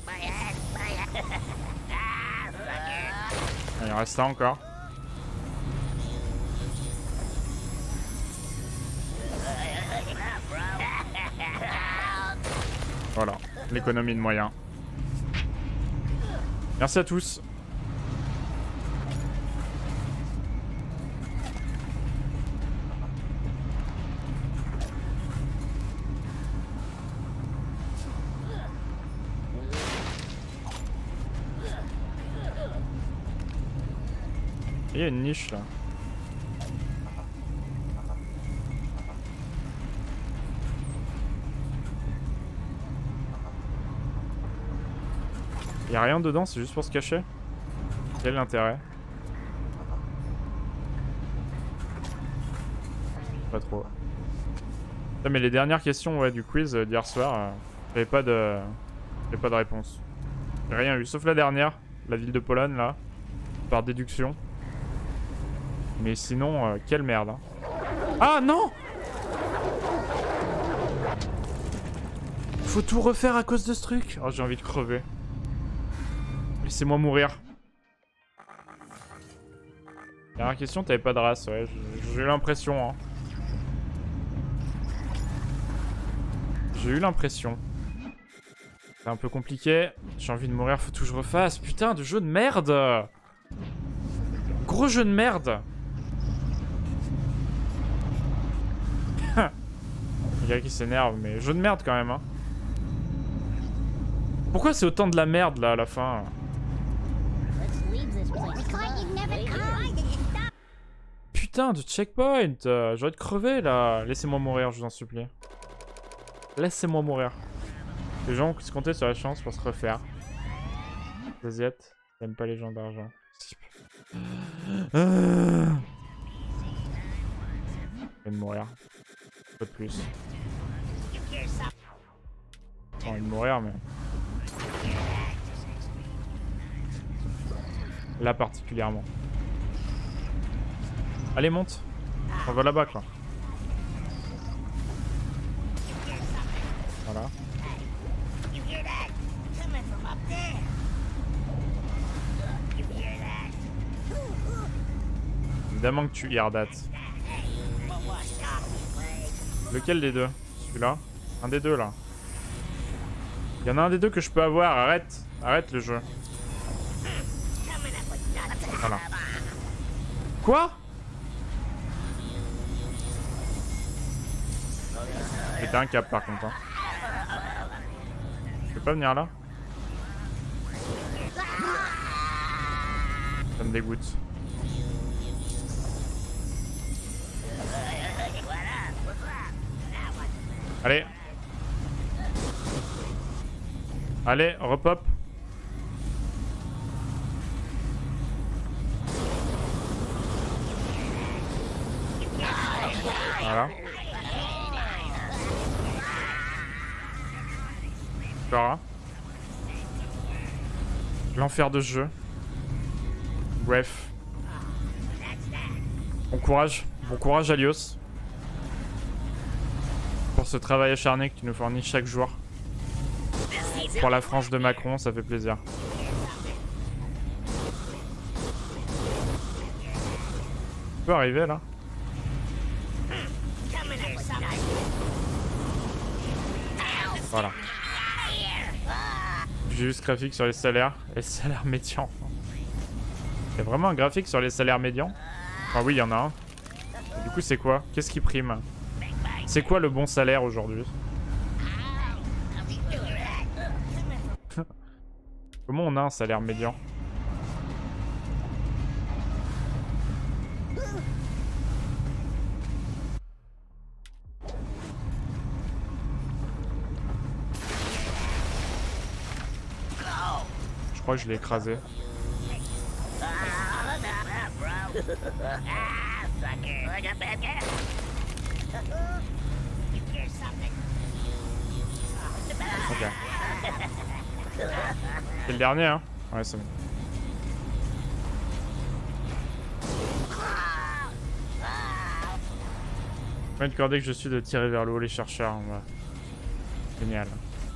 A: Il en reste un encore. Voilà, l'économie de moyens. Merci à tous. Il y a une niche là. Il y a rien dedans, c'est juste pour se cacher. Quel est l'intérêt? Pas trop. Ah, mais les dernières questions ouais, du quiz euh, d'hier soir, euh, j'avais pas de, j'avais pas de réponse. J'ai rien eu, sauf la dernière, la ville de Pologne là, par déduction. Mais sinon, euh, quelle merde. Hein. Ah non! Faut tout refaire à cause de ce truc. Oh, j'ai envie de crever. Laissez-moi mourir. Dernière question, t'avais pas de race, ouais. J'ai eu l'impression, hein. J'ai eu l'impression. C'est un peu compliqué. J'ai envie de mourir, faut tout que je refasse. Putain, de jeu de merde! Gros jeu de merde! Le gars qui s'énerve, mais jeu de merde quand même, hein. Pourquoi c'est autant de la merde là à la fin? Putain de checkpoint, euh, j'aurais de crever là. Laissez-moi mourir, je vous en supplie. Laissez-moi mourir. Les gens qui se comptaient sur la chance pour se refaire. Asiates, j'aime pas les gens d'argent. Euh... Je vais mourir. Un peu plus. J'ai envie de mourir, mais... Là particulièrement. Allez, monte. On va là-bas, quoi. Voilà. Évidemment que tu irdates. Lequel des deux? Celui-là? Un des deux, là. Il y en a un des deux que je peux avoir. Arrête. Arrête le jeu. Voilà. Quoi? C'était un cap par contre. Hein. Je peux pas venir là? Ça me dégoûte. Allez. Allez, repop. Voilà. Voilà. L'enfer de ce jeu. Bref. Bon courage. Bon courage, Alios. Pour ce travail acharné que tu nous fournis chaque jour. Pour la France de Macron, ça fait plaisir. Tu peux arriver là? Voilà. J'ai juste graphique sur les salaires. Et les salaires médians. Il y a vraiment un graphique sur les salaires médians? Ah oui, il y en a un. Et du coup, c'est quoi? Qu'est-ce qui prime? C'est quoi le bon salaire aujourd'hui? Comment on a un salaire médian? Je crois que je l'ai écrasé. Ok. C'est le dernier, hein? Ouais, c'est bon. Combien de cordées que je suis de tirer vers le haut les chercheurs. Ouais. Génial.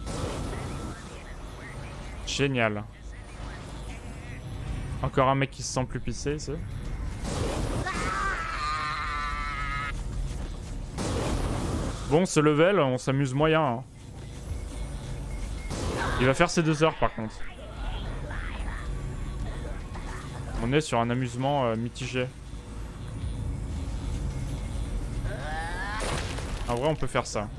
A: Génial. Encore un mec qui se sent plus pissé ici. Bon, ce level, on s'amuse moyen. Hein. Il va faire ses deux heures par contre. On est sur un amusement euh, mitigé. En vrai, on peut faire ça.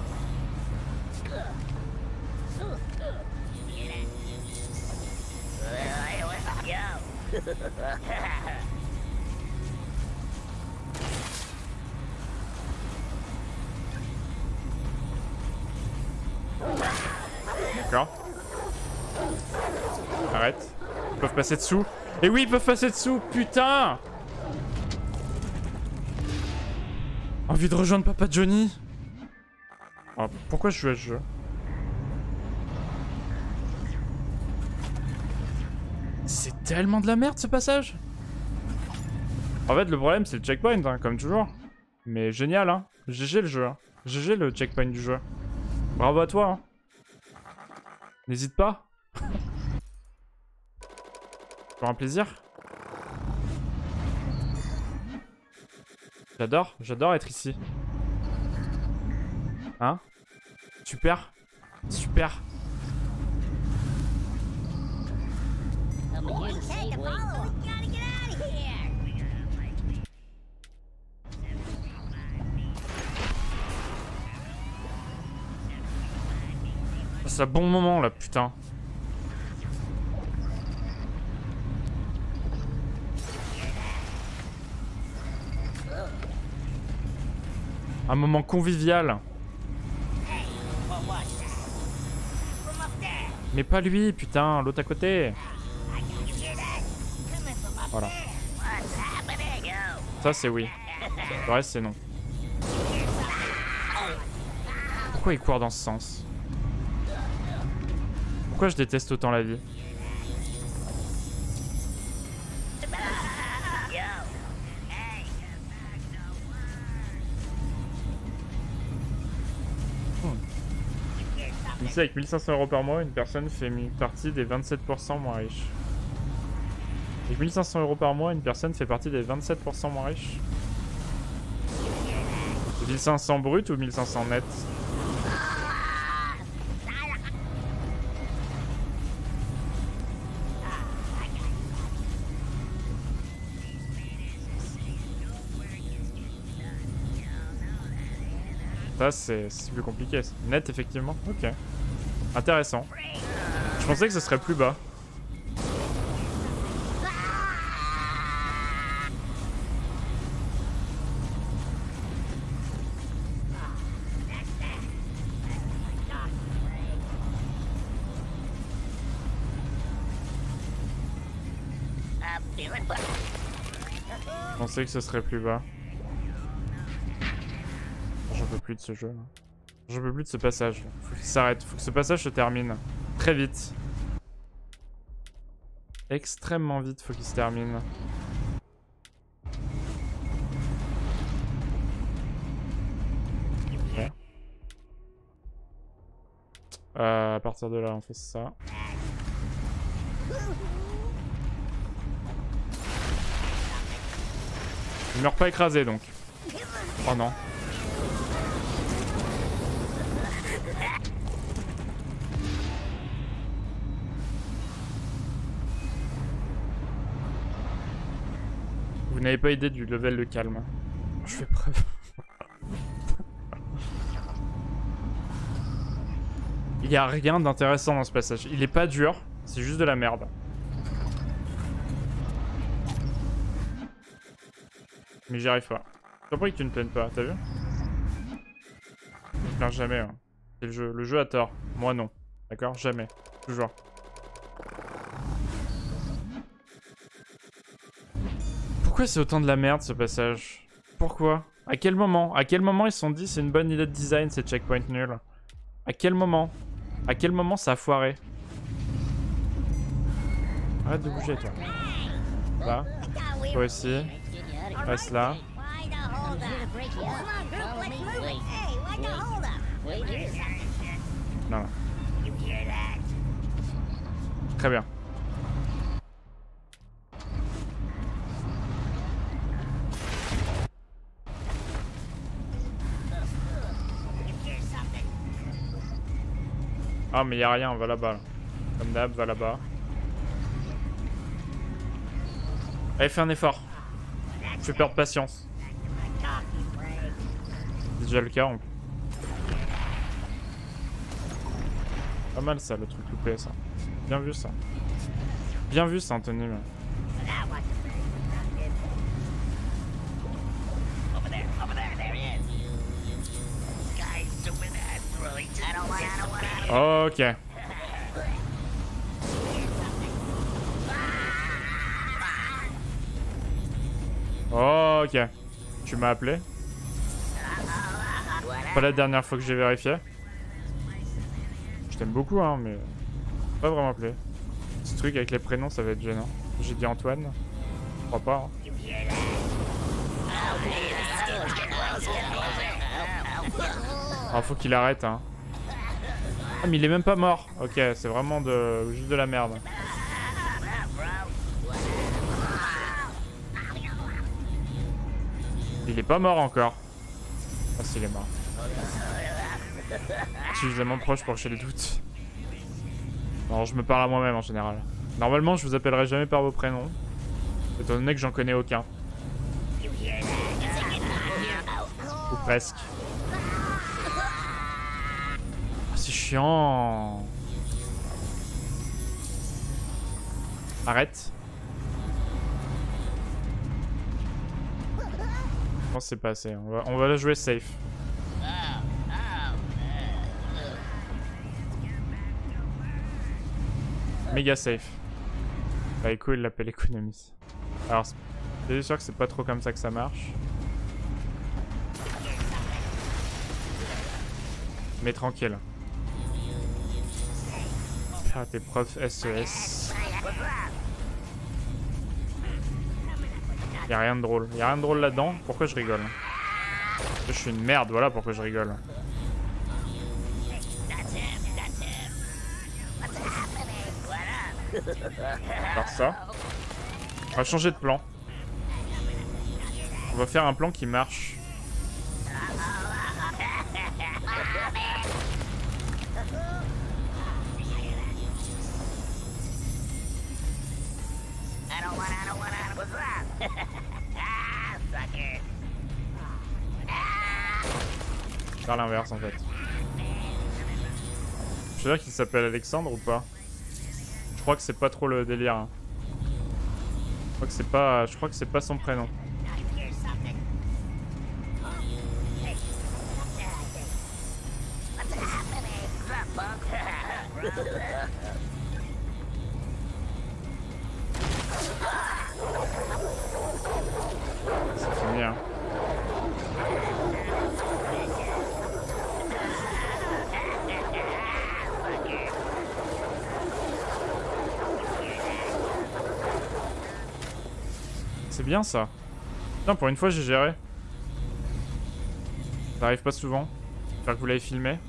A: D'accord. Arrête. Ils peuvent passer dessous. Et oui, ils peuvent passer dessous. Putain. Envie de rejoindre Papa Johnny. Oh, pourquoi je joue à ce jeu? C'est tellement de la merde ce passage. En fait, le problème c'est le checkpoint, hein, comme toujours. Mais génial, hein. G G le jeu. Hein. G G le checkpoint du jeu. Bravo à toi. Hein. N'hésite pas. Pour un plaisir. J'adore, j'adore être ici. Hein? Super. Super. C'est un bon moment là, putain. Un moment convivial. Mais pas lui, putain, l'autre à côté. Voilà. Ça c'est oui. Le reste c'est non. Pourquoi il court dans ce sens? Pourquoi je déteste autant la vie? Ici, avec mille cinq cents euros par mois, une personne fait partie des vingt-sept pour cent moins riches. Avec mille cinq cents euros par mois, une personne fait partie des vingt-sept pour cent moins riches. mille cinq cents brut ou mille cinq cents net? Ça, c'est plus compliqué. Net, effectivement. Ok. Intéressant. Je pensais que ce serait plus bas. Je pensais que ce serait plus bas. J'en peux plus de ce jeu là. J'en peux plus de ce passage. Faut qu'il s'arrête. Faut que ce passage se termine. Très vite. Extrêmement vite, faut qu'il se termine. Okay. Euh, à partir de là, on fait ça. Il meurt pas écrasé donc. Oh non. Vous n'avez pas idée du level de calme. Je fais preuve. Il y a rien d'intéressant dans ce passage. Il est pas dur, c'est juste de la merde. Mais j'y arrive pas. Je comprends que tu ne plaignes pas, t'as vu? Je plains jamais. Hein. C'est le jeu. Le jeu a tort. Moi non. D'accord? Jamais. Toujours. Pourquoi c'est autant de la merde ce passage? Pourquoi? À quel moment? À quel moment ils se sont dit c'est une bonne idée de design ces checkpoints nuls? À quel moment? À quel moment ça a foiré? Arrête de bouger toi. Là. Toi aussi. Reste là. Non, non. Très bien. Ah mais y'a rien, va là-bas. Là. Comme d'hab, va là-bas. Allez, fais un effort. Je fais perdre patience. C'est déjà le cas en plus. Pas mal ça, le truc loupé ça. Bien vu ça. Bien vu ça, Anthony. Mais... Ok. Ok. Tu m'as appelé? Pas la dernière fois que j'ai vérifié. Je t'aime beaucoup hein, mais... Pas vraiment appelé. Ce truc avec les prénoms, ça va être gênant. J'ai dit Antoine. Je crois pas. Hein. Ah, faut qu'il arrête hein. Ah mais il est même pas mort. Ok, c'est vraiment de... juste de la merde. Il est pas mort encore. Ah si, il est mort. Suffisamment proche pour que j'ai des doutes. Non, je me parle à moi-même en général. Normalement, je vous appellerai jamais par vos prénoms. Étant donné que j'en connais aucun. Ou presque. C'est chiant. Arrête. Je pense que c'est pas assez. On va, on va la jouer safe. Méga safe. Bah écoute, il l'appelle économie. Alors, c'est sûr que c'est pas trop comme ça que ça marche. Mais tranquille. Ah, tes profs S E S. Y'a rien de drôle. Y'a rien de drôle là-dedans. Pourquoi je rigole? Je suis une merde, voilà pourquoi je rigole. Faire ça. On va changer de plan. On va faire un plan qui marche. Faire l'inverse en fait. Je sais pas qu'il s'appelle Alexandre ou pas. Je crois que c'est pas trop le délire. Hein. Je crois que c'est pas. Je crois que c'est pas son prénom. C'est fini hein. C'est bien ça. Putain, pour une fois j'ai géré. Ça arrive pas souvent. J'espère que vous l'avez filmé.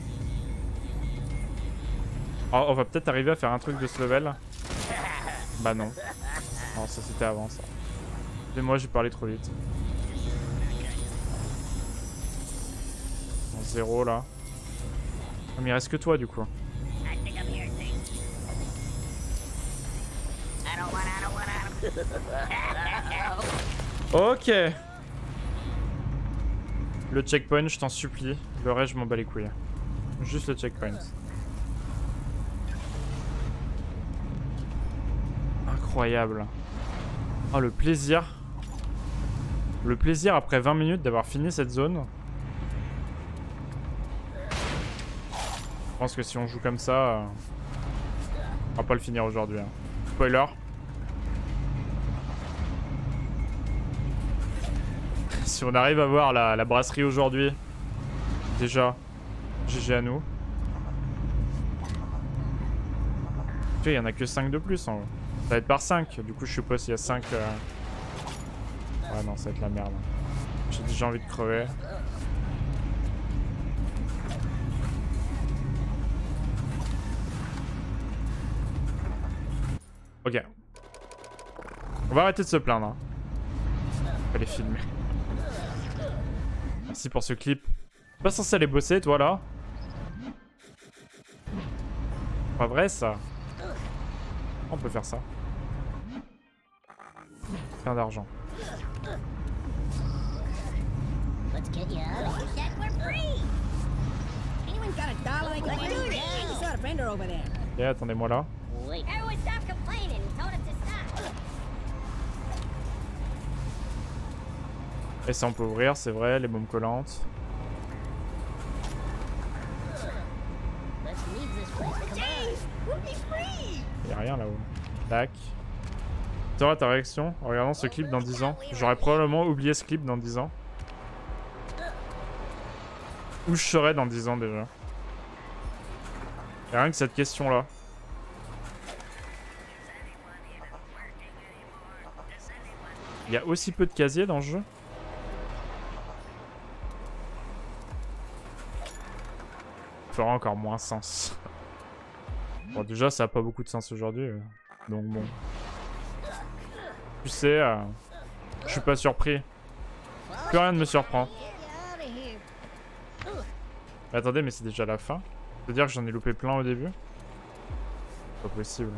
A: Oh, on va peut-être arriver à faire un truc de ce level. Bah non. Non, ça c'était avant ça. Et moi j'ai parlé trop vite. En zéro là. Ah, mais il reste que toi du coup. Ok. Le checkpoint, je t'en supplie. Le reste, je m'en bats les couilles. Juste le checkpoint. Incroyable. Oh, le plaisir. Le plaisir après vingt minutes d'avoir fini cette zone. Je pense que si on joue comme ça, euh, on va pas le finir aujourd'hui. Hein. Spoiler. Si on arrive à voir la, la brasserie aujourd'hui, déjà, G G à nous. Il y en a que cinq de plus en haut. Ça va être par cinq, du coup je sais pas s'il y a cinq... Euh... Ouais non, ça va être la merde. J'ai déjà envie de crever. Ok. On va arrêter de se plaindre. Hein. On va les filmer. Merci pour ce clip. Pas censé aller bosser, toi là? Pas vrai ça? On peut faire ça. Plein d'argent. Ok, attendez-moi là. Et ça on peut ouvrir, c'est vrai, les bombes collantes. Y'a rien là-haut. Tac. Toi, ta réaction en regardant ce clip dans dix ans? J'aurais probablement oublié ce clip dans dix ans. Où je serais dans dix ans déjà? Y'a rien que cette question là. Il y a aussi peu de casiers dans le jeu. Ça fera encore moins sens. Bon, déjà, ça a pas beaucoup de sens aujourd'hui. Euh. Donc bon. Tu sais, euh, je suis pas surpris. Plus rien ne me surprend. Mais attendez, mais c'est déjà la fin. C'est-à-dire que j'en ai loupé plein au début? Pas possible.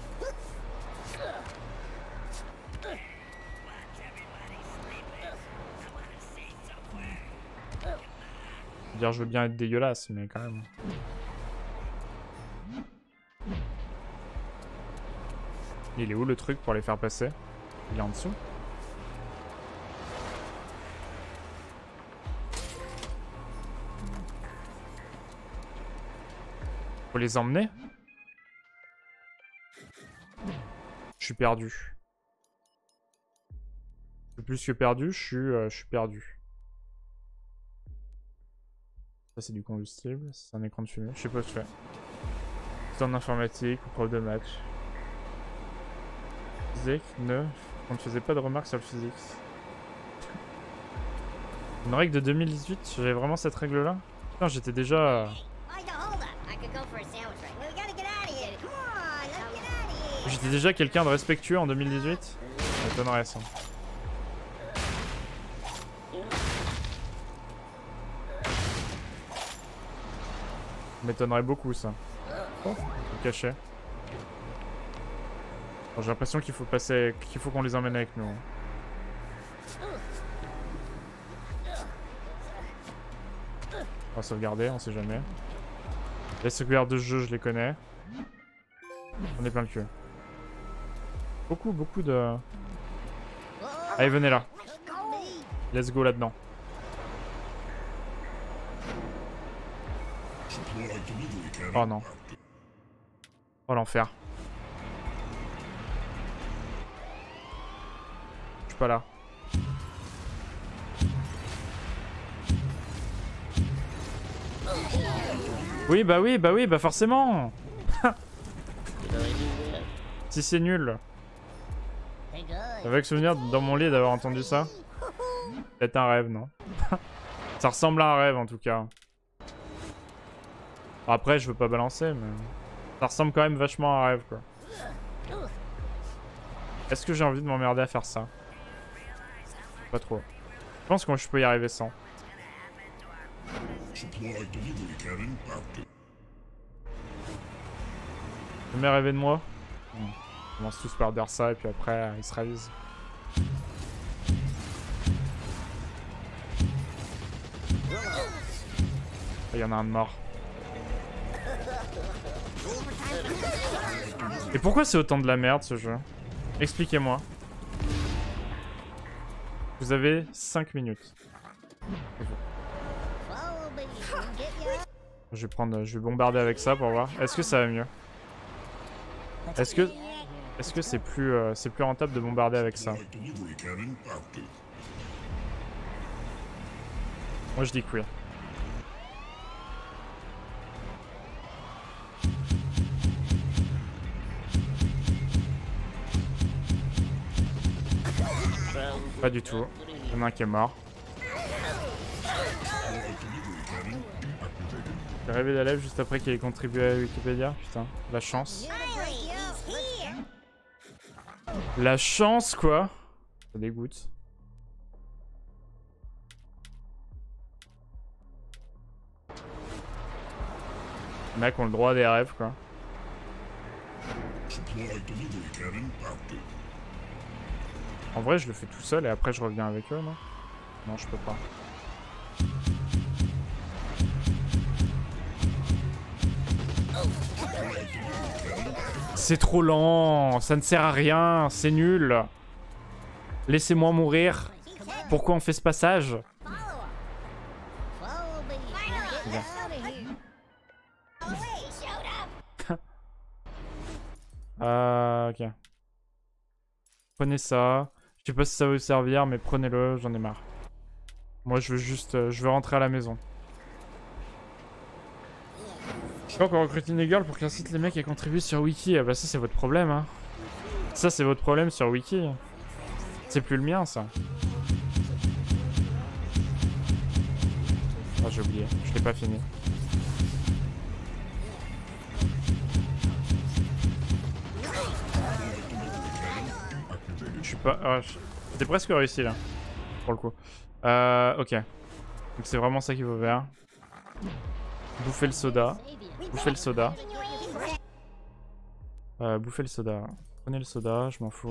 A: Dire je veux bien être dégueulasse, mais quand même. Il est où le truc pour les faire passer? Il est en dessous. Faut les emmener? Je suis perdu. Je suis plus que perdu, je suis, euh, je suis perdu. Ça c'est du combustible, c'est un écran de fumée. Je sais pas ce que je fais. Temps d'informatique ou preuve de match. Physique, neuf. On ne faisait pas de remarques sur le physique. Une règle de deux mille dix-huit, j'avais vraiment cette règle là? Putain, j'étais déjà... J'étais déjà quelqu'un de respectueux en deux mille dix-huit? Ça m'étonnerait ça. Ça m'étonnerait beaucoup ça. Oh, caché. Bon, j'ai l'impression qu'il faut passer, qu'il faut qu'on les emmène avec nous. On va sauvegarder, on sait jamais. Les sauvegardes de jeu, je les connais. On est plein le cul. Beaucoup, beaucoup de... Allez, venez là. Let's go là-dedans. Oh non. Oh l'enfer. Je suis pas là. Oui, bah oui, bah oui, bah forcément. Si c'est nul. Avec souvenir dans mon lit d'avoir entendu ça. C'est un rêve, non? Ça ressemble à un rêve en tout cas. Après, je veux pas balancer, mais... Ça ressemble quand même vachement à un rêve, quoi. Est-ce que j'ai envie de m'emmerder à faire ça? Pas trop. Je pense que je peux y arriver sans. Jamais rêvé de moi? On commence tous par dire ça et puis après, ils se réalisent. Il y en a un de mort. Et pourquoi c'est autant de la merde ce jeu? Expliquez-moi. Vous avez cinq minutes. Je vais prendre, je vais bombarder avec ça pour voir. Est-ce que ça va mieux? Est-ce que, est-ce que c'est plus, euh, c'est plus rentable de bombarder avec ça? Moi je dis que oui. Pas du tout. Il y en a un qui est mort. J'ai rêvé d'Alep juste après qu'il ait contribué à Wikipédia. Putain, la chance. La chance quoi. Ça dégoûte. Les mecs ont le droit à des rêves quoi. En vrai, je le fais tout seul et après je reviens avec eux, non? Non, je peux pas. C'est trop lent, ça ne sert à rien, c'est nul. Laissez-moi mourir. Pourquoi on fait ce passage? Euh, ok. Prenez ça. Je sais pas si ça va vous servir, mais prenez-le, j'en ai marre. Moi, je veux juste... Euh, je veux rentrer à la maison. Je crois qu'on recrute une girl pour qu'incite les mecs à contribuer sur Wiki. Ah bah ça, c'est votre problème, hein. Ça, c'est votre problème sur Wiki. C'est plus le mien, ça. Oh, j'ai oublié. Je l'ai pas fini. Je suis pas... Oh, je... C'était presque réussi, là. Pour le coup. Euh, ok. Donc c'est vraiment ça qu'il faut faire. Bouffer le soda. Bouffer le soda. Euh, bouffer le soda. Prenez le soda, je m'en fous.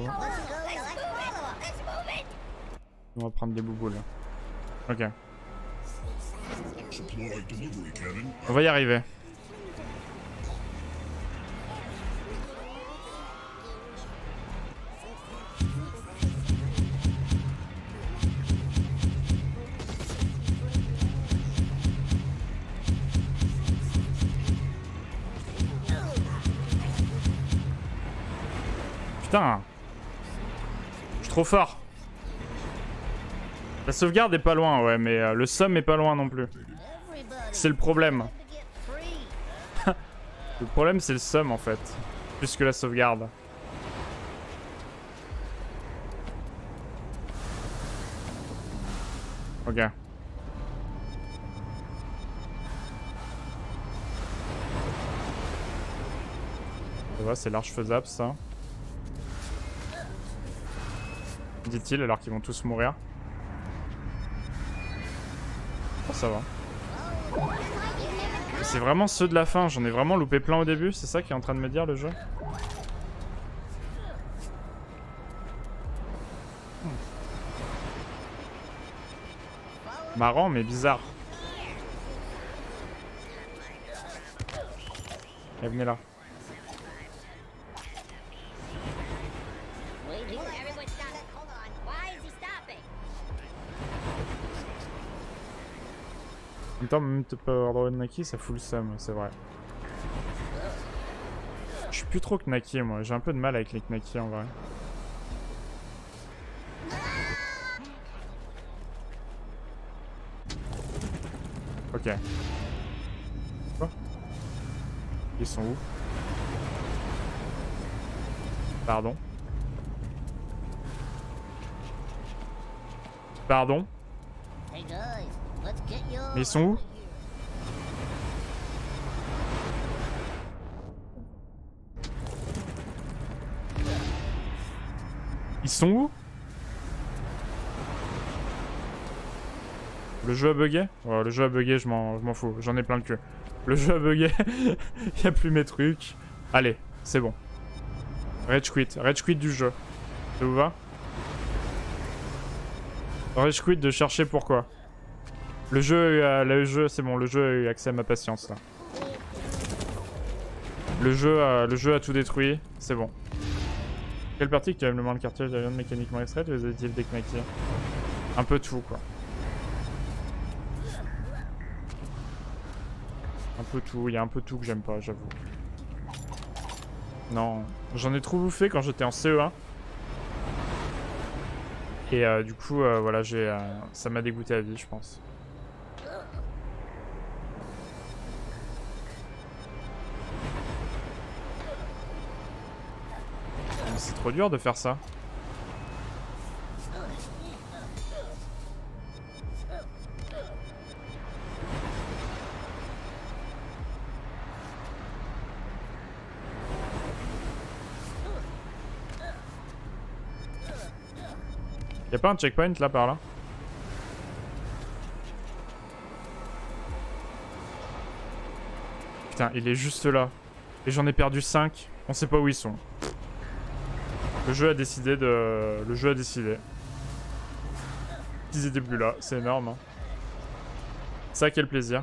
A: On va prendre des bouboules. Ok. On va y arriver. Putain, je suis trop fort. La sauvegarde est pas loin, ouais, mais euh, le somme est pas loin non plus. C'est le problème. Le problème, c'est le sum en fait. Plus que la sauvegarde. Ok. Ça va, c'est large faisable ça. Dit-il alors qu'ils vont tous mourir. Oh, ça va. C'est vraiment ceux de la fin, j'en ai vraiment loupé plein au début, c'est ça qui est en train de me dire le jeu? hmm. Marrant mais bizarre. Et venez là. En même temps, même te pas avoir de Naki, ça fout le seum, c'est vrai. Je suis plus trop Knaki, moi. J'ai un peu de mal avec les Knaki, en vrai. Ok. Quoi? Ils sont où? Pardon? Pardon? Mais ils sont où? Ils sont où? Le jeu a bugué? Ouais, le jeu a bugué, je m'en fous, j'en ai plein le cul. Le jeu a bugué, il n'y a plus mes trucs. Allez, c'est bon. Rage quit, rage quit du jeu. Ça vous va? Rage quit de chercher pourquoi. Le jeu, euh, le jeu, c'est bon, le jeu a eu accès à ma patience là. Le jeu, euh, le jeu a tout détruit, c'est bon. Quelle partie qui aime le moins le quartier de la viande mécaniquement extraite ou les additifs des Knaki? Un peu tout quoi. Un peu tout, il y a un peu tout que j'aime pas, j'avoue. Non, j'en ai trop bouffé quand j'étais en C E un. Et euh, du coup, euh, voilà, j'ai, euh, ça m'a dégoûté à vie, je pense. C'est trop dur de faire ça. Y'a pas un checkpoint là par là? Putain, il est juste là. Et j'en ai perdu cinq. On sait pas où ils sont. Le jeu a décidé de... Le jeu a décidé. Ils étaient plus là, c'est énorme. Hein. Ça, quel plaisir.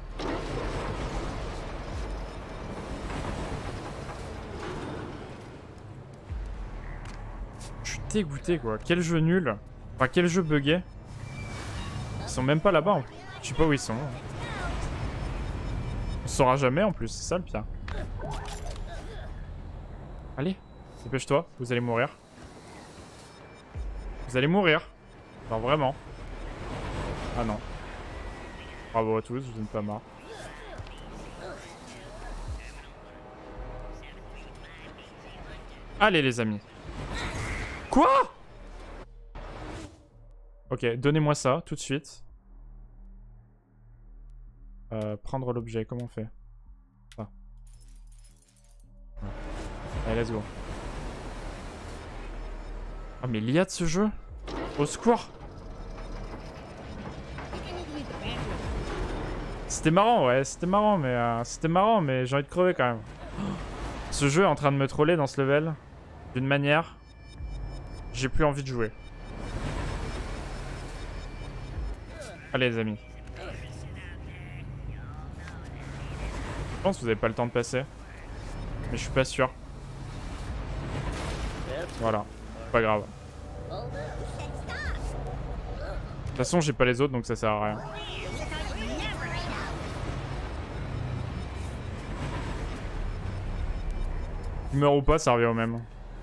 A: Je suis dégoûté quoi. Quel jeu nul. Enfin, quel jeu bugué. Ils sont même pas là-bas. Je sais pas où ils sont. On saura jamais en plus, c'est ça le pire. Allez. Dépêche-toi, vous allez mourir. Vous allez mourir. Enfin, vraiment. Ah non. Bravo à tous, vous n'êtes pas marre. Allez les amis. Quoi? Ok, donnez-moi ça, tout de suite. Euh, prendre l'objet, comment on fait? Ah. Allez, let's go. Oh mais l'I A de ce jeu? Au secours! C'était marrant, ouais, c'était marrant, mais euh, c'était marrant, mais j'ai envie de crever quand même. Ce jeu est en train de me troller dans ce level d'une manière. J'ai plus envie de jouer. Allez les amis. Je pense que vous avez pas le temps de passer. Mais je suis pas sûr. Voilà. Pas grave. De toute façon, j'ai pas les autres, donc ça sert à rien. Il meurt ou pas, ça revient au même.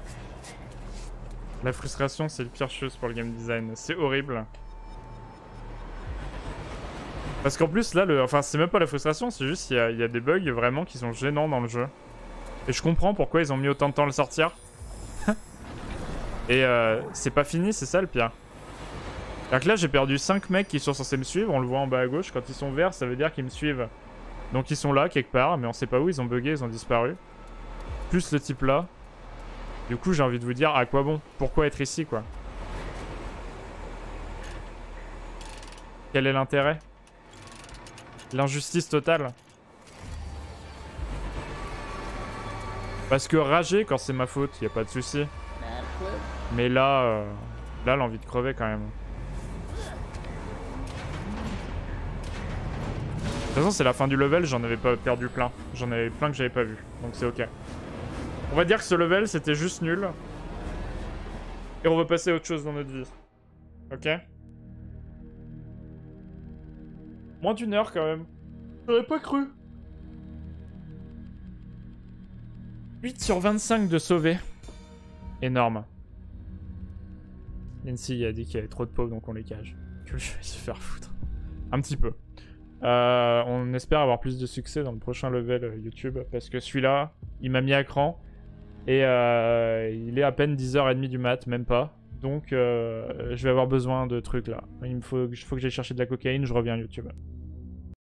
A: La frustration, c'est le pire chose pour le game design. C'est horrible. Parce qu'en plus, là, le... enfin, c'est même pas la frustration, c'est juste qu'il y, y a des bugs vraiment qui sont gênants dans le jeu. Et je comprends pourquoi ils ont mis autant de temps à le sortir. Et euh, c'est pas fini, c'est ça le pire. C'est-à-dire que là, j'ai perdu cinq mecs qui sont censés me suivre, on le voit en bas à gauche. Quand ils sont verts, ça veut dire qu'ils me suivent. Donc ils sont là, quelque part, mais on sait pas où, ils ont bugué, ils ont disparu. Plus le type là. Du coup, j'ai envie de vous dire, à quoi bon? Pourquoi être ici, quoi? Quel est l'intérêt? L'injustice totale. Parce que rager quand c'est ma faute, y a pas de souci. Mais là, euh, là, l'envie de crever quand même. De toute façon, c'est la fin du level, j'en avais pas perdu plein. J'en avais plein que j'avais pas vu, donc c'est ok. On va dire que ce level, c'était juste nul. Et on va passer à autre chose dans notre vie. Ok? Moins d'une heure quand même. J'aurais pas cru. huit sur vingt-cinq de sauver. Énorme. Nancy a dit qu'il y avait trop de pauvres donc on les cage. Que je vais se faire foutre. Un petit peu. Euh, on espère avoir plus de succès dans le prochain level euh, YouTube. Parce que celui-là, il m'a mis à cran. Et euh, il est à peine dix heures trente du mat, même pas. Donc euh, je vais avoir besoin de trucs là. Il me faut, faut que j'aille chercher de la cocaïne, je reviens YouTube.